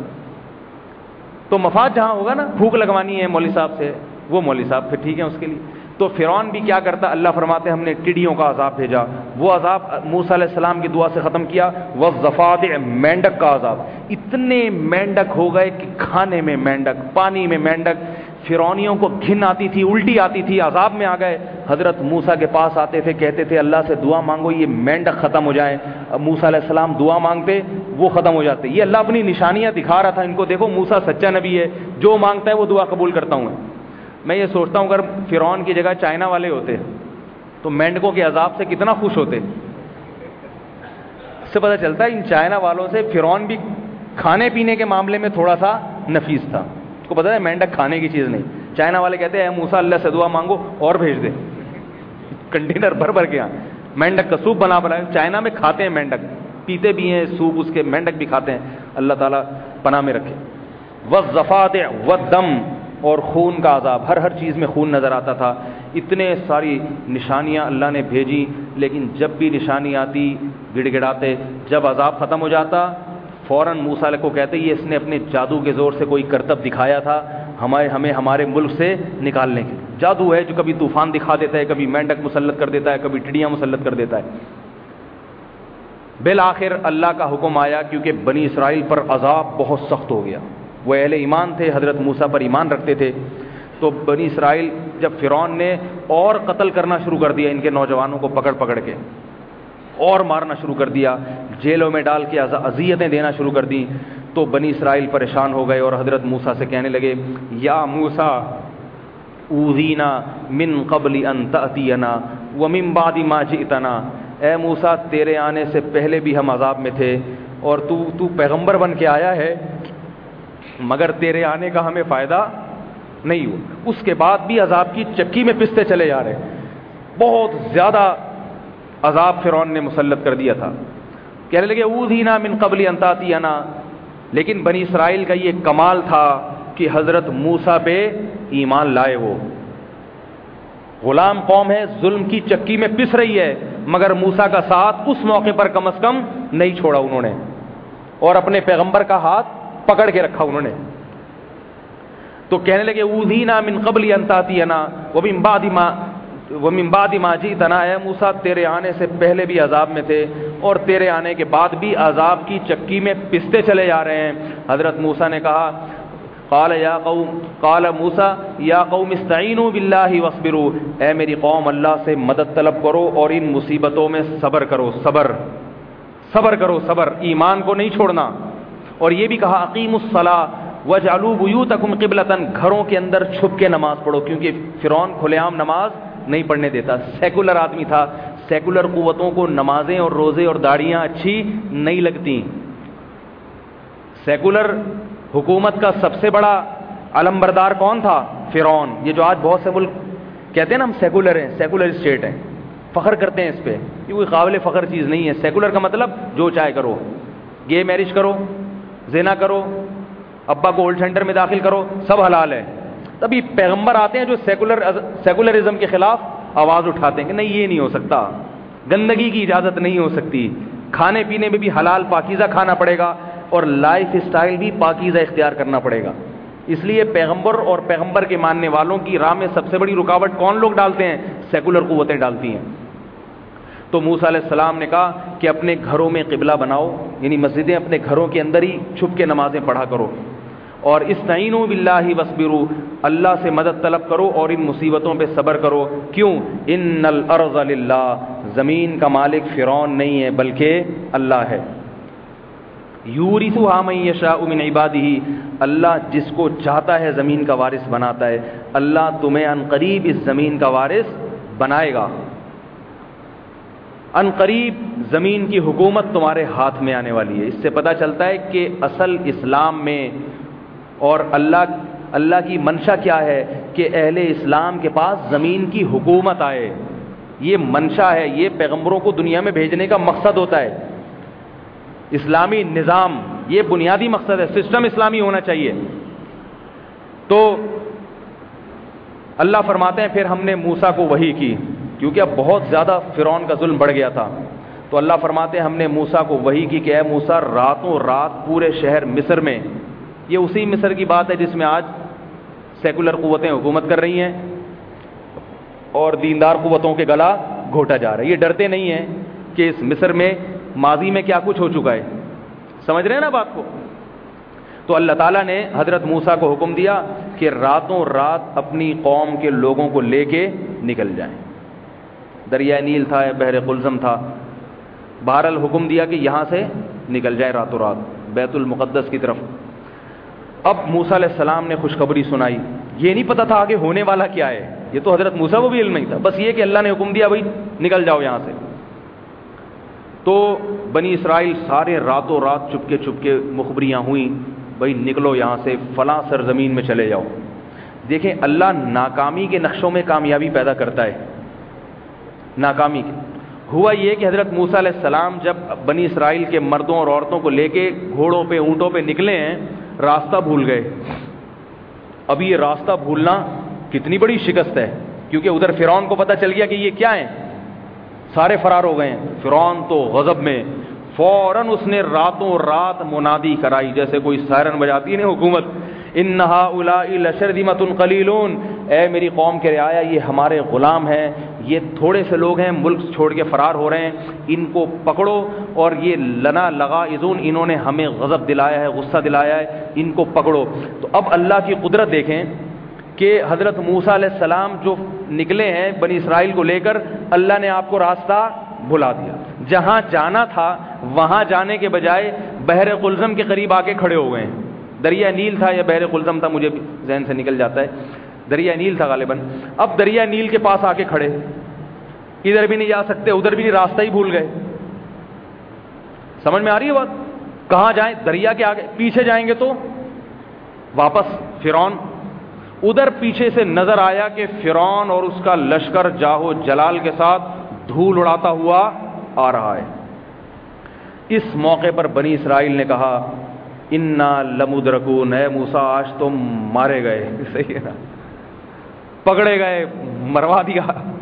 تو مفاد جہاں ہوگا نا, بھوک لگوانی ہے مولوی صاحب سے, وہ مولوی صاحب پھر ٹھیک ہے اس کے لیے. تو فرعون بھی کیا کرتا؟ اللہ فرماتے ہم نے ٹڈیوں کا عذاب بھیجا. وہ عذاب موسیٰ علیہ السلام کی دعا سے ختم کیا. والضفادع, مینڈک کا عذاب. اتنے مینڈک ہو گئے کہ کھانے میں مینڈک, پانی میں مینڈک. فرعونیوں کو گھن آتی تھی, الٹی آتی تھی, عذاب میں آ گئے. حضرت موسیٰ کے پاس آتے تھے, کہتے تھے اللہ سے دعا مانگو یہ مینڈک ختم ہو جائے. موسیٰ علیہ السلام دعا مانگتے, وہ ختم ہو جاتے. یہ اللہ اپنی نشانیاں دکھا رہا تھا ان کو, دیکھو موسیٰ سچا نبی ہے, جو مانگتا ہے وہ دعا قبول کرتا ہوں. میں یہ سوچتا ہوں اگر فرعون کی جگہ چائنا والے ہوتے تو مینڈکوں کے عذاب سے کتنا خوش ہوتے. اس سے پتہ چلتا ہے ان چائنا والوں سے فرعون بھی کھانے پینے کے معاملے میں تھوڑا سا نفیس تھا. اس کو پتہ ہے مینڈک کھانے کی چیز نہیں. چائنا والے کہتے ہیں اے موسیٰ اللہ سے دعا مانگو اور بھیج دے, کنٹینر بھر بھر کے یہاں مینڈک کا سوپ بنا بنا. چائنا میں کھاتے ہیں مینڈک, پیتے بھی ہیں سوپ اس کے, مینڈک بھی کھاتے ہیں. اللہ تعالیٰ پناہ میں رکھے. والضفادع والدم, اور خون کا عذاب, ہر ہر چیز میں خون نظر آتا تھا. اتنے ساری نشانیاں اللہ نے بھیجی، لیکن جب بھی نشانی آتی گڑ گڑاتے، جب عذاب ختم ہو جاتا فوراً موسیٰ علیہ کو کہتے یہ اس نے اپنے جادو کے زور سے کوئی کرتب دکھایا تھا ہمیں ہمیں ہمارے ملک سے نکالنے کے. جادو ہے جو کبھی طوفان دکھا دیتا ہے، کبھی مینڈک مسلط کر دیتا ہے، کبھی ٹڈیاں مسلط کر دیتا ہے. بالآخر اللہ کا حکم آیا، کیونکہ بنی اسرائیل پر عذاب بہت سخت ہو گیا. وہ اہل ایمان تھے، حضرت موسیٰ پر ایمان رکھتے تھے. تو بنی اسرائیل جب فرعون نے اور قتل کرنا شروع کر دیا ان کے نوجوانوں کو پکڑ پکڑ کے اور مارنا شروع کر دیا، جیلوں میں ڈال کے اذیتیں دینا شروع کر دیں، تو بنی اسرائیل پریشان ہو گئے اور حضرت موسیٰ سے کہنے لگے یا موسیٰ اوذینا من قبل ان تأتینا ومن بعد ما جئتنا، اے موسیٰ تیرے آنے سے پہلے بھی ہم عذاب میں تھے اور تو تو پیغمبر بن کے آیا ہے مگر تیرے آنے کا ہمیں فائدہ نہیں ہوا، اس کے بعد بھی عذاب کی چکی میں پستے چلے جا رہے. بہت زیادہ عذاب فرعون نے مسلط کر دیا تھا. کہنے لگے اوذینا من قبل ان تأتینا، لیکن بنی اسرائیل کا یہ کمال تھا کہ حضرت موسیٰ پہ ایمان لائے. وہ غلام قوم ہے، ظلم کی چکی میں پس رہی ہے، مگر موسیٰ کا ساتھ اس موقع پر کم از کم نہیں چھوڑا انہوں نے، اور اپنے پیغمبر کا ہاتھ پکڑ کے رکھا انہوں نے. تو کہنے لگے اوذینا من قبل ان تأتینا ومن بعد ما ومن بعد ما جئتنا، اے موسیٰ تیرے آنے سے پہلے بھی عذاب میں تھے اور تیرے آنے کے بعد بھی عذاب کی چکی میں پستے چلے جا رہے ہیں. حضرت موسیٰ نے کہا قال یا قوم قال موسیٰ یا قوم استعینوا باللہ واصبروا، اے میری قوم اللہ سے مدد طلب کرو اور ان مصیبتوں میں صبر کرو. صبر صبر کرو صبر ایمان کو نہیں چھوڑنا. اور یہ بھی کہا اقیموا الصلاۃ وجعلوا بیوتکم قبلۃ، گھروں کے اندر چھپ کے نماز پڑھو، کیونکہ فرعون کھلے عام نماز نہیں پڑھنے دیتا. سیکولر آدمی تھا، سیکولر قوتوں کو نمازیں اور روزے اور داڑیاں اچھی نہیں لگتی. سیکولر حکومت کا سب سے بڑا علمبردار کون تھا؟ فرعون. یہ جو آج بہت سے ملک کہتے ہیں نا ہم سیکولر ہیں، سیکولر اسٹیٹ ہیں، فخر کرتے ہیں اس پہ، یہ کوئی قابل فخر چیز نہیں ہے. سیکولر کا مطلب جو چاہے کرو، گے میرج کرو، زنا کرو، ابا کو اولڈ سینٹر میں داخل کرو، سب حلال ہے. تبھی پیغمبر آتے ہیں جو سیکولر سیکولرزم کے خلاف آواز اٹھاتے ہیں کہ نہیں یہ نہیں ہو سکتا، گندگی کی اجازت نہیں ہو سکتی، کھانے پینے میں بھی حلال پاکیزہ کھانا پڑے گا اور لائف اسٹائل بھی پاکیزہ اختیار کرنا پڑے گا. اس لیے پیغمبر اور پیغمبر کے ماننے والوں کی راہ میں سب سے بڑی رکاوٹ کون لوگ ڈالتے ہیں؟ سیکولر قوتیں ڈالتی ہیں. تو موسیٰ علیہ السلام نے کہا کہ اپنے گھروں میں قبلہ بناؤ، یعنی مسجدیں اپنے گھروں کے اندر ہی چھپ کے نمازیں پڑھا کرو، اور استعینوا باللہ واصبروا، اللہ سے مدد طلب کرو اور ان مصیبتوں پہ صبر کرو. کیوں؟ ان الارض للہ، زمین کا مالک فرعون نہیں ہے بلکہ اللہ ہے. یورثها من یشاء من عبادہ، اللہ جس کو چاہتا ہے زمین کا وارث بناتا ہے. اللہ تمہیں ان قریب اس زمین کا وارث بنائے گا. ان قریب زمین کی حکومت تمہارے ہاتھ میں آنے والی ہے. اس سے پتہ چلتا ہے کہ اصل اسلام میں اور اللہ اللہ کی منشا کیا ہے کہ اہل اسلام کے پاس زمین کی حکومت آئے. یہ منشا ہے، یہ پیغمبروں کو دنیا میں بھیجنے کا مقصد ہوتا ہے. اسلامی نظام یہ بنیادی مقصد ہے، سسٹم اسلامی ہونا چاہیے. تو اللہ فرماتے ہیں پھر ہم نے موسیٰ کو وحی کی، کیونکہ اب بہت زیادہ فرعون کا ظلم بڑھ گیا تھا. تو اللہ فرماتے ہیں ہم نے موسیٰ کو وحی کی کہ اے موسیٰ راتوں رات پورے شہر مصر میں، یہ اسی مصر کی بات ہے جس میں آج سیکولر قوتیں حکومت کر رہی ہیں اور دیندار قوتوں کے گلا گھوٹا جا رہا ہے. یہ ڈرتے نہیں ہیں کہ اس مصر میں ماضی میں کیا کچھ ہو چکا ہے. سمجھ رہے ہیں نا بات کو؟ تو اللہ تعالیٰ نے حضرت موسیٰ کو حکم دیا کہ راتوں رات اپنی قوم کے لوگوں کو لے کے نکل جائیں. دریائے نیل تھا، بحر قلزم تھا، بہرحال حکم دیا کہ یہاں سے نکل جائیں راتوں رات بیت المقدس کی طرف. اب موسیٰ علیہ السلام نے خوشخبری سنائی. یہ نہیں پتا تھا آگے ہونے والا کیا ہے، یہ تو حضرت موسیٰ کو بھی علم نہیں تھا، بس یہ کہ اللہ نے حکم دیا بھائی نکل جاؤ یہاں سے. تو بنی اسرائیل سارے راتوں رات چپکے چپکے مخبریاں ہوئیں بھائی نکلو یہاں سے، فلاں سرزمین میں چلے جاؤ. دیکھیں اللہ ناکامی کے نقشوں میں کامیابی پیدا کرتا ہے. ناکامی کے ہوا یہ کہ حضرت موسیٰ علیہ السلام جب بنی اسرائیل کے مردوں اور عورتوں کو لے کے گھوڑوں پہ اونٹوں پہ نکلے ہیں، راستہ بھول گئے. اب یہ راستہ بھولنا کتنی بڑی شکست ہے، کیونکہ ادھر فرعون کو پتہ چل گیا کہ یہ کیا ہیں، سارے فرار ہو گئے ہیں۔ فرعون تو غضب میں فوراً اس نے راتوں رات منادی کرائی، جیسے کوئی سائرن بجاتی ہے نا حکومت، ان ہؤلاء لشرذمۃ قلیلون، اے میری قوم کے رعایا یہ ہمارے غلام ہیں، یہ تھوڑے سے لوگ ہیں، ملک چھوڑ کے فرار ہو رہے ہیں، ان کو پکڑو، اور یہ لنا لغائظون، انہوں نے ہمیں غضب دلایا ہے، غصہ دلایا ہے، ان کو پکڑو۔ تو اب اللہ کی قدرت دیکھیں کہ حضرت موسیٰ علیہ السلام جو نکلے ہیں بنی اسرائیل کو لے کر، اللہ نے آپ کو راستہ بھلا دیا، جہاں جانا تھا وہاں جانے کے بجائے بحر قلزم کے قریب آ کے کھڑے ہو گئے ہیں۔ دریا نیل تھا یا بحر قلزم تھا، مجھے ذہن سے نکل جاتا ہے، دریا نیل تھا غالباً۔ اب دریا نیل کے پاس آ کے کھڑے، ادھر بھی نہیں جا سکتے ادھر بھی نہیں، راستہ ہی بھول گئے۔ سمجھ میں آ رہی ہے بات؟ کہاں جائیں؟ دریا کے آگے، پیچھے جائیں گے تو واپس فرعون۔ ادھر پیچھے سے نظر آیا کہ فرعون اور اس کا لشکر جاہو جلال کے ساتھ دھول اڑاتا ہوا آ رہا ہے۔ اس موقع پر بنی اسرائیل نے کہا انا لمدرکون، اے موسیٰ آج تم مارے گئے، صحیح ہے نا، پکڑے گئے، مروا دیا۔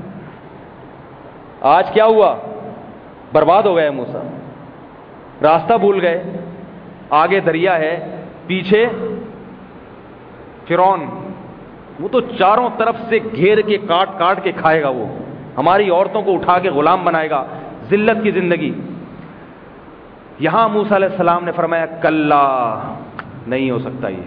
آج کیا ہوا؟ برباد ہو گئے موسیٰ، راستہ بھول گئے، آگے دریا ہے، پیچھے فرعون، وہ تو چاروں طرف سے گھیر کے کاٹ کاٹ کے کھائے گا، وہ ہماری عورتوں کو اٹھا کے غلام بنائے گا، ذلت کی زندگی۔ یہاں موسیٰ علیہ السلام نے فرمایا کلا، نہیں ہو سکتا یہ۔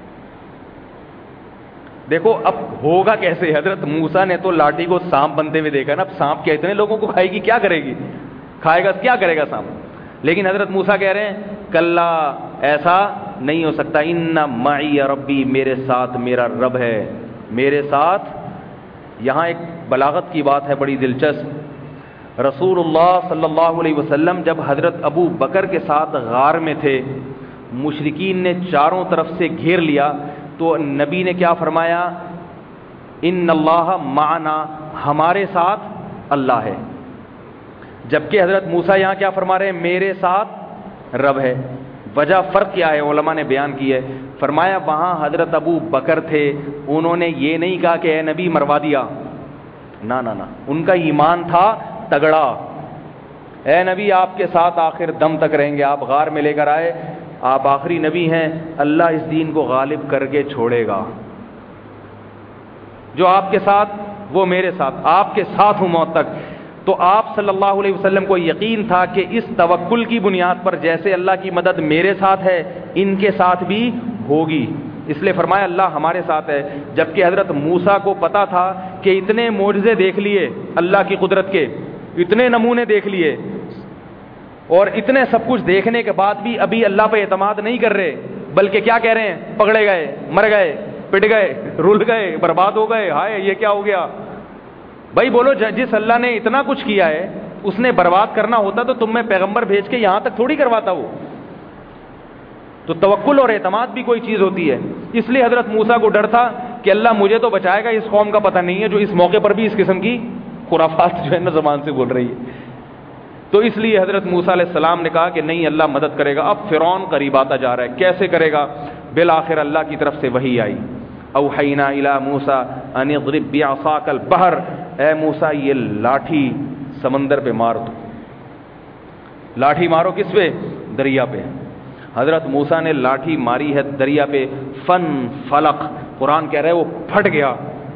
دیکھو اب ہوگا کیسے؟ حضرت موسیٰ نے تو لاٹھی کو سانپ بنتے ہوئے دیکھا نا، اب سانپ کیا اتنے لوگوں کو کھائے گی؟ کیا کرے گی؟ کھائے گا کیا کرے گا سانپ؟ لیکن حضرت موسیٰ کہہ رہے ہیں کلا، ایسا نہیں ہو سکتا، ان معی ربی، میرے ساتھ میرا رب ہے، میرے ساتھ۔ یہاں ایک بلاغت کی بات ہے بڑی دلچسپ، رسول اللہ صلی اللہ علیہ وسلم جب حضرت ابو بکر کے ساتھ غار میں تھے، مشرکین نے چاروں طرف سے گھیر لیا، تو نبی نے کیا فرمایا؟ ان اللہ معنا، ہمارے ساتھ اللہ ہے۔ جبکہ حضرت موسیٰ یہاں کیا فرما رہے ہیں؟ میرے ساتھ رب ہے۔ وجہ فرق کیا ہے علماء نے بیان کی ہے، فرمایا وہاں حضرت ابو بکر تھے، انہوں نے یہ نہیں کہا کہ اے نبی مروا دیا، نہ نہ نہ، ان کا ایمان تھا تگڑا، اے نبی آپ کے ساتھ آخر دم تک رہیں گے، آپ غار میں لے کر آئے، آپ آخری نبی ہیں، اللہ اس دین کو غالب کر کے چھوڑے گا، جو آپ کے ساتھ وہ میرے ساتھ، آپ کے ساتھ ہوں موت تک۔ تو آپ صلی اللہ علیہ وسلم کو یقین تھا کہ اس توکل کی بنیاد پر جیسے اللہ کی مدد میرے ساتھ ہے، ان کے ساتھ بھی ہوگی، اس لیے فرمایا اللہ ہمارے ساتھ ہے۔ جبکہ حضرت موسیٰ کو پتا تھا کہ اتنے معجزے دیکھ لیے اللہ کی قدرت کے، اتنے نمونے دیکھ لیے، اور اتنے سب کچھ دیکھنے کے بعد بھی ابھی اللہ پہ اعتماد نہیں کر رہے، بلکہ کیا کہہ رہے ہیں؟ پکڑے گئے، مر گئے، پٹ گئے، رول گئے، برباد ہو گئے، ہائے یہ کیا ہو گیا؟ بھائی بولو، جس اللہ نے اتنا کچھ کیا ہے اس نے برباد کرنا ہوتا تو تم میں پیغمبر بھیج کے یہاں تک تھوڑی کرواتا وہ۔ تو توکل اور اعتماد بھی کوئی چیز ہوتی ہے، اس لیے حضرت موسیٰ کو ڈر تھا کہ اللہ مجھے تو بچائے گا، اس قوم کا پتہ نہیں ہے جو اس موقع پر بھی اس قسم کی خرافات جو ہے نا زبان سے بول رہی ہے۔ تو اس لیے حضرت موسیٰ علیہ السلام نے کہا کہ نہیں، اللہ مدد کرے گا۔ اب فرعون قریب آتا جا رہا ہے، کیسے کرے گا؟ بالآخر اللہ کی طرف سے وحی آئی، اوحینا الی موسیٰ ان اضرب بعصاک البحر، اے موسیٰ یہ لاٹھی سمندر پہ مار دو۔ لاٹھی مارو کس پہ؟ دریا پہ۔ حضرت موسیٰ نے لاٹھی ماری ہے دریا پہ، فن فلق، قرآن کہہ رہے وہ پھٹ گیا،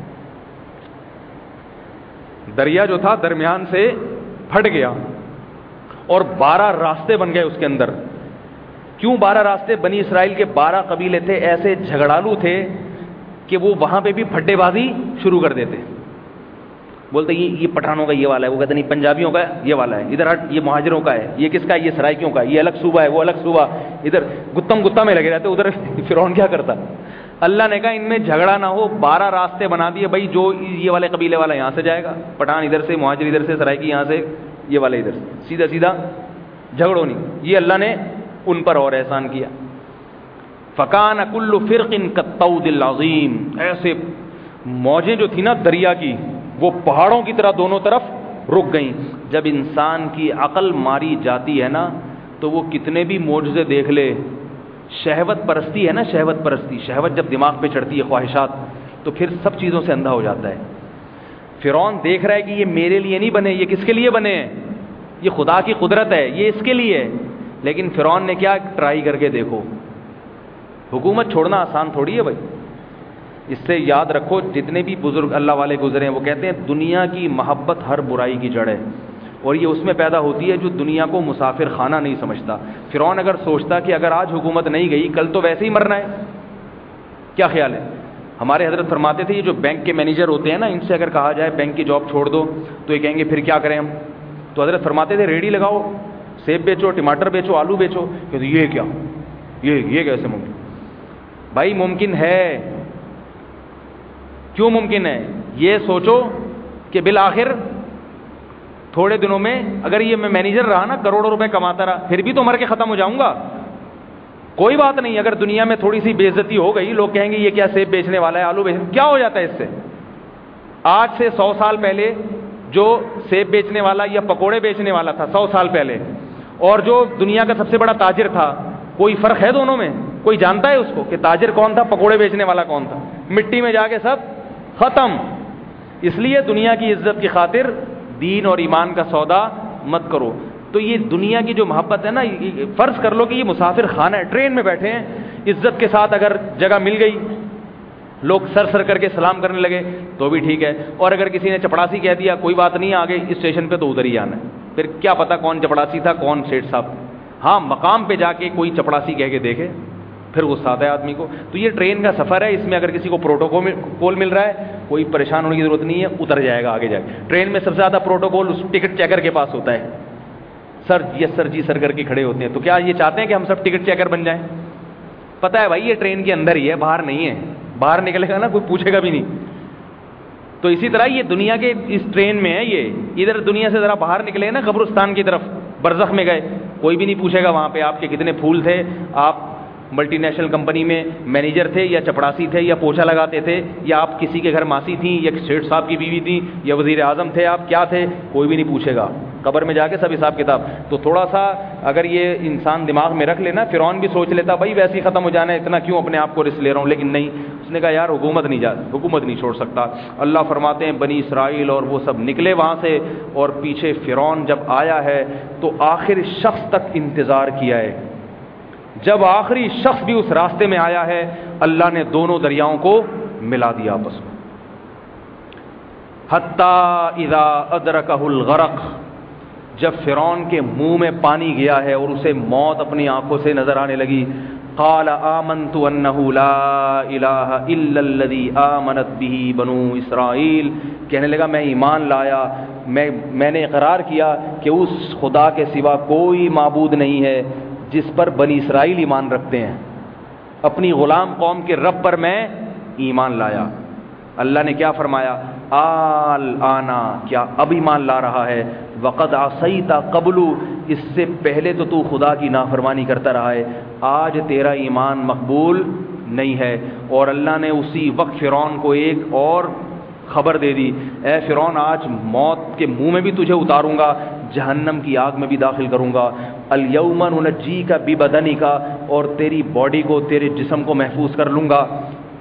دریا جو تھا درمیان سے پھٹ گیا، اور بارہ راستے بن گئے اس کے اندر۔ کیوں بارہ راستے؟ بنی اسرائیل کے بارہ قبیلے تھے، ایسے جھگڑالو تھے کہ وہ وہاں پہ بھی پھڈے بازی شروع کر دیتے، بولتے یہ یہ پٹھانوں کا یہ والا ہے، وہ کہتے نہیں پنجابیوں کا یہ والا ہے، ادھر ہٹ یہ مہاجروں کا ہے، یہ کس کا ہے؟ یہ سرائکیوں کا ہے، یہ الگ صوبہ ہے، وہ الگ صوبہ، ادھر گتم گتا میں لگے رہتے۔ ادھر فرعون کیا کرتا؟ اللہ نے کہا ان میں جھگڑا نہ ہو، بارہ راستے بنا دیے، بھائی جو یہ والے قبیلے والا یہاں سے جائے گا، پٹھان ادھر سے، مہاجر ادھر سے، سرائکی یہاں سے، یہ والے ادھر سے، سیدھا سیدھا جھگڑو نہیں۔ یہ اللہ نے ان پر اور احسان کیا۔ فکان کل فرق کالطود العظیم، ایسے موجیں جو تھی نا دریا کی، وہ پہاڑوں کی طرح دونوں طرف رک گئیں۔ جب انسان کی عقل ماری جاتی ہے نا تو وہ کتنے بھی معجزے دیکھ لے، شہوت پرستی ہے نا، شہوت پرستی، شہوت جب دماغ پہ چڑھتی ہے، خواہشات، تو پھر سب چیزوں سے اندھا ہو جاتا ہے۔ فرعون دیکھ رہا ہے کہ یہ میرے لیے نہیں بنے, یہ کس کے لیے بنے ہیں, یہ خدا کی قدرت ہے, یہ اس کے لیے ہے. لیکن فرعون نے کیا, ٹرائی کر کے دیکھو. حکومت چھوڑنا آسان تھوڑی ہے بھائی. اس سے یاد رکھو, جتنے بھی بزرگ اللہ والے گزرے ہیں وہ کہتے ہیں دنیا کی محبت ہر برائی کی جڑ ہے, اور یہ اس میں پیدا ہوتی ہے جو دنیا کو مسافر خانہ نہیں سمجھتا. فرعون اگر سوچتا کہ اگر آج حکومت نہیں گئی کل تو ویسے ہی مرنا ہے, کیا خیال ہے؟ ہمارے حضرت فرماتے تھے یہ جو بینک کے مینیجر ہوتے ہیں نا, ان سے اگر کہا جائے بینک کی جاب چھوڑ دو تو یہ کہیں گے پھر کیا کریں ہم. تو حضرت فرماتے تھے ریڑھی لگاؤ, سیب بیچو, ٹماٹر بیچو, آلو بیچو. کہ یہ کیا, یہ یہ کیسے ممکن؟ بھائی ممکن ہے. کیوں ممکن ہے؟ یہ سوچو کہ بالآخر تھوڑے دنوں میں اگر یہ میں مینیجر رہا نا, کروڑوں روپے کماتا رہا, پھر بھی تو مر کے ختم ہو جاؤں گا. کوئی بات نہیں, اگر دنیا میں تھوڑی سی بے عزتی ہو گئی, لوگ کہیں گے یہ کیا سیب بیچنے والا ہے, آلو بیچنے, کیا ہو جاتا ہے اس سے؟ آج سے سو سال پہلے جو سیب بیچنے والا یا پکوڑے بیچنے والا تھا سو سال پہلے, اور جو دنیا کا سب سے بڑا تاجر تھا, کوئی فرق ہے دونوں میں؟ کوئی جانتا ہے اس کو کہ تاجر کون تھا, پکوڑے بیچنے والا کون تھا؟ مٹی میں جا کے سب ختم. اس لیے دنیا کی عزت کی خاطر دین اور ایمان کا سودا مت کرو. تو یہ دنیا کی جو محبت ہے نا, فرض کر لو کہ یہ مسافر خانہ ہے, ٹرین میں بیٹھے ہیں, عزت کے ساتھ اگر جگہ مل گئی, لوگ سر سر کر کے سلام کرنے لگے تو بھی ٹھیک ہے, اور اگر کسی نے چپڑاسی کہہ دیا کوئی بات نہیں, آگے اسٹیشن پہ تو ادھر ہی آنا ہے. پھر کیا پتا کون چپڑاسی تھا کون سیٹ صاحب. ہاں مقام پہ جا کے کوئی چپڑاسی کہہ کے دیکھے, پھر غصہ آتا ہے آدمی کو. تو یہ ٹرین کا سفر ہے, اس میں اگر کسی کو پروٹوکول مل رہا ہے کوئی پریشان ہونے کی ضرورت نہیں ہے, اتر جائے گا آگے جا کے. ٹرین میں سب سے زیادہ پروٹوکول اس ٹکٹ چیکر کے پاس ہوتا ہے. سر یس سر جی سر کر کے کھڑے ہوتے ہیں. تو کیا یہ چاہتے ہیں کہ ہم سب ٹکٹ چیکر بن جائیں؟ پتہ ہے بھائی یہ ٹرین کے اندر ہی ہے, باہر نہیں ہے. باہر نکلے گا نا کوئی پوچھے گا بھی نہیں. تو اسی طرح یہ دنیا کے اس ٹرین میں ہے, یہ ادھر دنیا سے ذرا باہر نکلے نا قبرستان کی طرف, برزخ میں گئے, کوئی بھی نہیں پوچھے گا وہاں پہ آپ کے کتنے پھول تھے, آپ ملٹی نیشنل کمپنی میں مینیجر تھے یا چپڑاسی تھے یا پوچھا لگاتے تھے, یا آپ کسی کے گھر ماسی تھیں یا سیٹھ صاحب کی بیوی تھیں یا وزیر اعظم تھے, آپ کیا تھے, کوئی بھی نہیں پوچھے گا. قبر میں جا کے سب حساب کتاب. تو تھوڑا سا اگر یہ انسان دماغ میں رکھ لینا, فرعون بھی سوچ لیتا بھائی ویسے ہی ختم ہو جانا ہے, اتنا کیوں اپنے آپ کو رسک لے رہا ہوں, لیکن نہیں, اس نے کہا یار حکومت نہیں جا حکومت نہیں چھوڑ سکتا. اللہ فرماتے ہیں بنی اسرائیل اور وہ سب نکلے وہاں سے, اور پیچھے فرعون جب آیا ہے تو آخر شخص تک انتظار کیا ہے. جب آخری شخص بھی اس راستے میں آیا ہے, اللہ نے دونوں دریاؤں کو ملا دیا آپس میں. حتی اذا ادرکہ الغرق, جب فرعون کے منہ میں پانی گیا ہے اور اسے موت اپنی آنکھوں سے نظر آنے لگی, قال آمنت انہ لا الہ الا الذی آمنت بہ بنو اسرائیل, کہنے لگا میں ایمان لایا, میں میں نے اقرار کیا کہ اس خدا کے سوا کوئی معبود نہیں ہے جس پر بنی اسرائیل ایمان رکھتے ہیں. اپنی غلام قوم کے رب پر میں ایمان لایا. اللہ نے کیا فرمایا, آل آنا, کیا اب ایمان لا رہا ہے, وقد عصیت قبل, اس سے پہلے تو تو خدا کی نافرمانی کرتا رہا ہے, آج تیرا ایمان مقبول نہیں ہے. اور اللہ نے اسی وقت فرعون کو ایک اور خبر دے دی, اے فرعون آج موت کے منہ میں بھی تجھے اتاروں گا, جہنم کی آگ میں بھی داخل کروں گا. الیوم ننجیک ببدنک, اور تیری باڈی کو, تیرے جسم کو محفوظ کر لوں گا.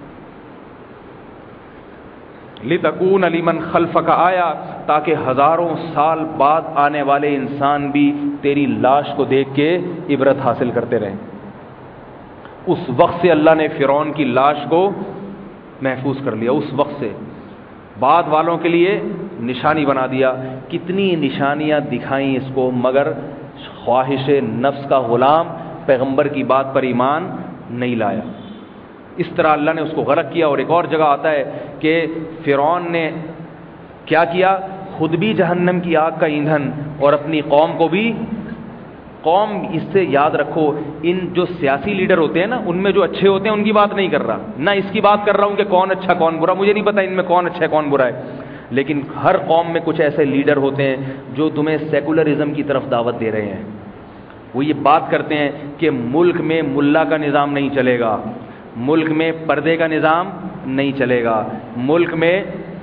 لتکون لمن خلفک آیا, تاکہ ہزاروں سال بعد آنے والے انسان بھی تیری لاش کو دیکھ کے عبرت حاصل کرتے رہیں. اس وقت سے اللہ نے فرعون کی لاش کو محفوظ کر لیا, اس وقت سے بعد والوں کے لیے نشانی بنا دیا. کتنی نشانیاں دکھائیں اس کو, مگر خواہش نفس کا غلام پیغمبر کی بات پر ایمان نہیں لایا. اس طرح اللہ نے اس کو غرق کیا. اور ایک اور جگہ آتا ہے کہ فرعون نے کیا کیا, خود بھی جہنم کی آگ کا ایندھن اور اپنی قوم کو بھی. قوم, اس سے یاد رکھو, ان جو سیاسی لیڈر ہوتے ہیں نا, ان میں جو اچھے ہوتے ہیں ان کی بات نہیں کر رہا, نہ اس کی بات کر رہا ہوں کہ کون اچھا کون برا, مجھے نہیں پتا ان میں کون اچھا ہے کون برا ہے. لیکن ہر قوم میں کچھ ایسے لیڈر ہوتے ہیں جو تمہیں سیکولرزم کی طرف دعوت دے رہے ہیں. وہ یہ بات کرتے ہیں کہ ملک میں ملا کا نظام نہیں چلے گا, ملک میں پردے کا نظام نہیں چلے گا, ملک میں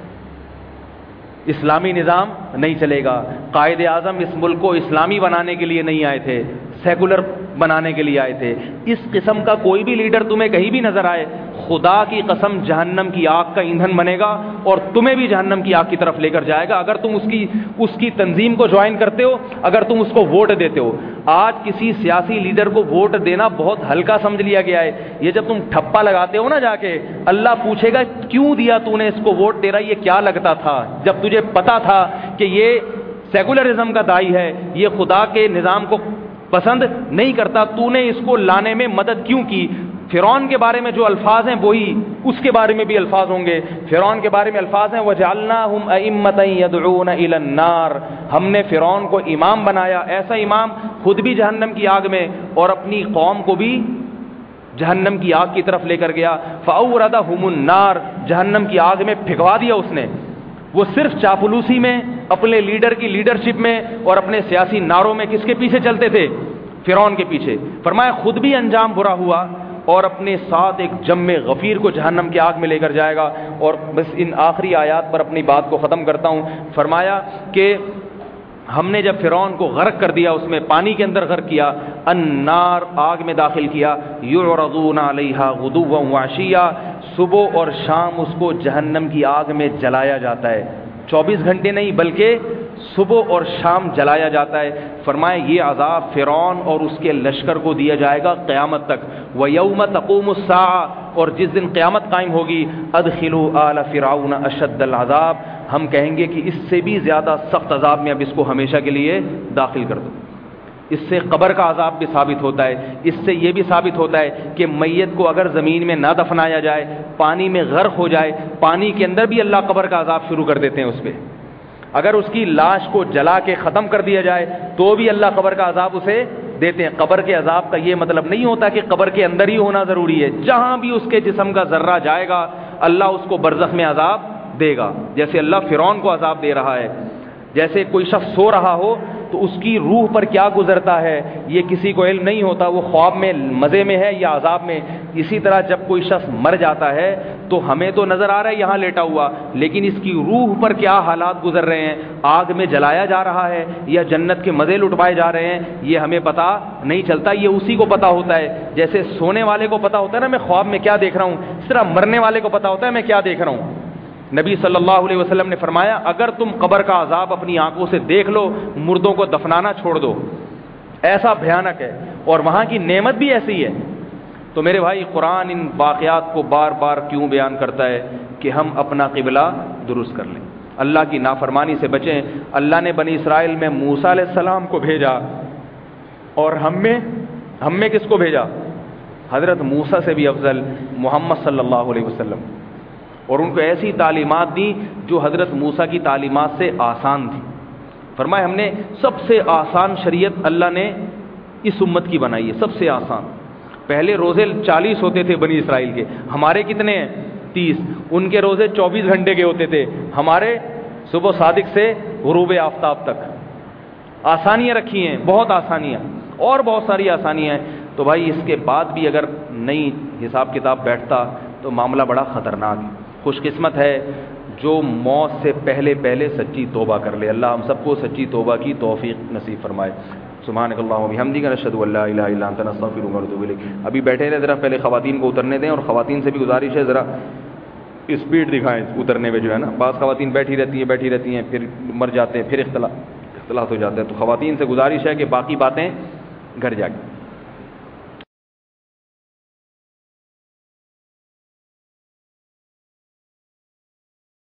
اسلامی نظام نہیں چلے گا. قائد اعظم اس ملک کو اسلامی بنانے کے لیے نہیں آئے تھے, سیکولر بنانے کے لیے آئے تھے. اس قسم کا کوئی بھی لیڈر تمہیں کہیں بھی نظر آئے, خدا کی قسم جہنم کی آگ کا ایندھن بنے گا اور تمہیں بھی جہنم کی آگ کی طرف لے کر جائے گا اگر تم اس کی اس کی تنظیم کو جوائن کرتے ہو, اگر تم اس کو ووٹ دیتے ہو. آج کسی سیاسی لیڈر کو ووٹ دینا بہت ہلکا سمجھ لیا گیا ہے. یہ جب تم ٹھپا لگاتے ہو نا جا کے, اللہ پوچھے گا کیوں دیا تو نے اس کو ووٹ, تیرا یہ کیا لگتا تھا جب تجھے پتا تھا کہ یہ سیکولرزم کا داعی ہے, یہ خدا کے نظام کو پسند نہیں کرتا, تو نے اس کو لانے میں مدد کیوں کی. فرعون کے بارے میں جو الفاظ ہیں وہی اس کے بارے میں بھی الفاظ ہوں گے. فرعون کے بارے میں الفاظ ہیں وَجَعَلْنَاهُمْ أَئِمَّةً يَدْعُونَ إِلَى النَّارِ, ہم نے فرعون کو امام بنایا, ایسا امام خود بھی جہنم کی آگ میں اور اپنی قوم کو بھی جہنم کی آگ کی طرف لے کر گیا. فَأَوْرَدَهُمُ النَّارِ, جہنم کی آگ میں پھینکوا دیا اس نے. وہ صرف چاپلوسی میں, اپنے لیڈر کی لیڈرشپ میں اور اپنے سیاسی نعروں میں کس کے پیچھے چلتے تھے؟ فرعون کے پیچھے. فرمایا خود بھی انجام برا ہوا اور اپنے ساتھ ایک جم غفیر کو جہنم کی آگ میں لے کر جائے گا. اور بس ان آخری آیات پر اپنی بات کو ختم کرتا ہوں. فرمایا کہ ہم نے جب فرعون کو غرق کر دیا, اس میں پانی کے اندر غرق کیا, النار, آگ میں داخل کیا, یعرضون علیہا غدوا وعشیا, صبح اور شام اس کو جہنم کی آگ میں جلایا جاتا ہے. چوبیس گھنٹے نہیں بلکہ صبح اور شام جلایا جاتا ہے. فرمایا یہ عذاب فرعون اور اس کے لشکر کو دیا جائے گا قیامت تک. وَيَوْمَ تَقُومُ السَّاعَةُ, اور جس دن قیامت قائم ہوگی, ادخلوا آل فرعون اشد العذاب, ہم کہیں گے کہ اس سے بھی زیادہ سخت عذاب میں اب اس کو ہمیشہ کے لیے داخل کر دو. اس سے قبر کا عذاب بھی ثابت ہوتا ہے. اس سے یہ بھی ثابت ہوتا ہے کہ میت کو اگر زمین میں نہ دفنایا جائے, پانی میں غرق ہو جائے, پانی کے اندر بھی اللہ قبر کا عذاب شروع کر دیتے ہیں اس پہ. اگر اس کی لاش کو جلا کے ختم کر دیا جائے تو بھی اللہ قبر کا عذاب اسے دیتے ہیں. قبر کے عذاب کا یہ مطلب نہیں ہوتا کہ قبر کے اندر ہی ہونا ضروری ہے. جہاں بھی اس کے جسم کا ذرہ جائے گا اللہ اس کو برزخ میں عذاب دے گا. جیسے اللہ فرعون کو عذاب دے رہا ہے, جیسے کوئی شخص سو رہا ہو تو اس کی روح پر کیا گزرتا ہے یہ کسی کو علم نہیں ہوتا, وہ خواب میں مزے میں ہے یا عذاب میں. اسی طرح جب کوئی شخص مر جاتا ہے تو ہمیں تو نظر آ رہا ہے یہاں لیٹا ہوا, لیکن اس کی روح پر کیا حالات گزر رہے ہیں, آگ میں جلایا جا رہا ہے یا جنت کے مزے لٹوائے جا رہے ہیں, یہ ہمیں پتہ نہیں چلتا. یہ اسی کو پتہ ہوتا ہے. جیسے سونے والے کو پتہ ہوتا ہے نا میں خواب میں کیا دیکھ رہا ہوں, اس طرح مرنے والے کو پتہ ہوتا ہے میں کیا دیکھ رہا ہوں. نبی صلی اللہ علیہ وسلم نے فرمایا اگر تم قبر کا عذاب اپنی آنکھوں سے دیکھ لو, مردوں کو دفنانا چھوڑ دو, ایسا بھیانک ہے اور وہاں کی نعمت بھی ایسی ہے. تو میرے بھائی قرآن ان واقعات کو بار بار کیوں بیان کرتا ہے کہ ہم اپنا قبلہ درست کر لیں, اللہ کی نافرمانی سے بچیں. اللہ نے بنی اسرائیل میں موسیٰ علیہ السلام کو بھیجا اور ہم میں ہم میں کس کو بھیجا؟ حضرت موسیٰ سے بھی افضل محمد صلی اللہ علیہ وسلم. اور ان کو ایسی تعلیمات دی جو حضرت موسیٰ کی تعلیمات سے آسان تھی. فرمایا ہم نے سب سے آسان شریعت اللہ نے اس امت کی بنائی ہے, سب سے آسان. پہلے روزے چالیس ہوتے تھے بنی اسرائیل کے, ہمارے کتنے ہیں؟ تیس. ان کے روزے چوبیس گھنٹے کے ہوتے تھے, ہمارے صبح صادق سے غروب آفتاب تک. آسانیاں رکھی ہیں, بہت آسانیاں, اور بہت ساری آسانیاں ہیں. تو بھائی اس کے بعد بھی اگر نئی حساب کتاب بیٹھتا تو معاملہ بڑا خطرناک ہے. خوش قسمت ہے جو موت سے پہلے پہلے سچی توبہ کر لے. اللہ ہم سب کو سچی توبہ کی توفیق نصیب فرمائے. سبحانک اللہم و بحمدک نشہد ان لا الہ الا انت نستغفرک ونتوب الیک. ابھی بیٹھے رہے, ذرا پہلے خواتین کو اترنے دیں, اور خواتین سے بھی گزارش ہے ذرا اسپیڈ دکھائیں اترنے میں جو ہے نا. بعض خواتین بیٹھی رہتی ہیں بیٹھی رہتی ہیں پھر مر جاتے ہیں, پھر اختلاف اختلاط ہو جاتے ہیں. تو خواتین سے گزارش ہے کہ باقی باتیں گھر جا کے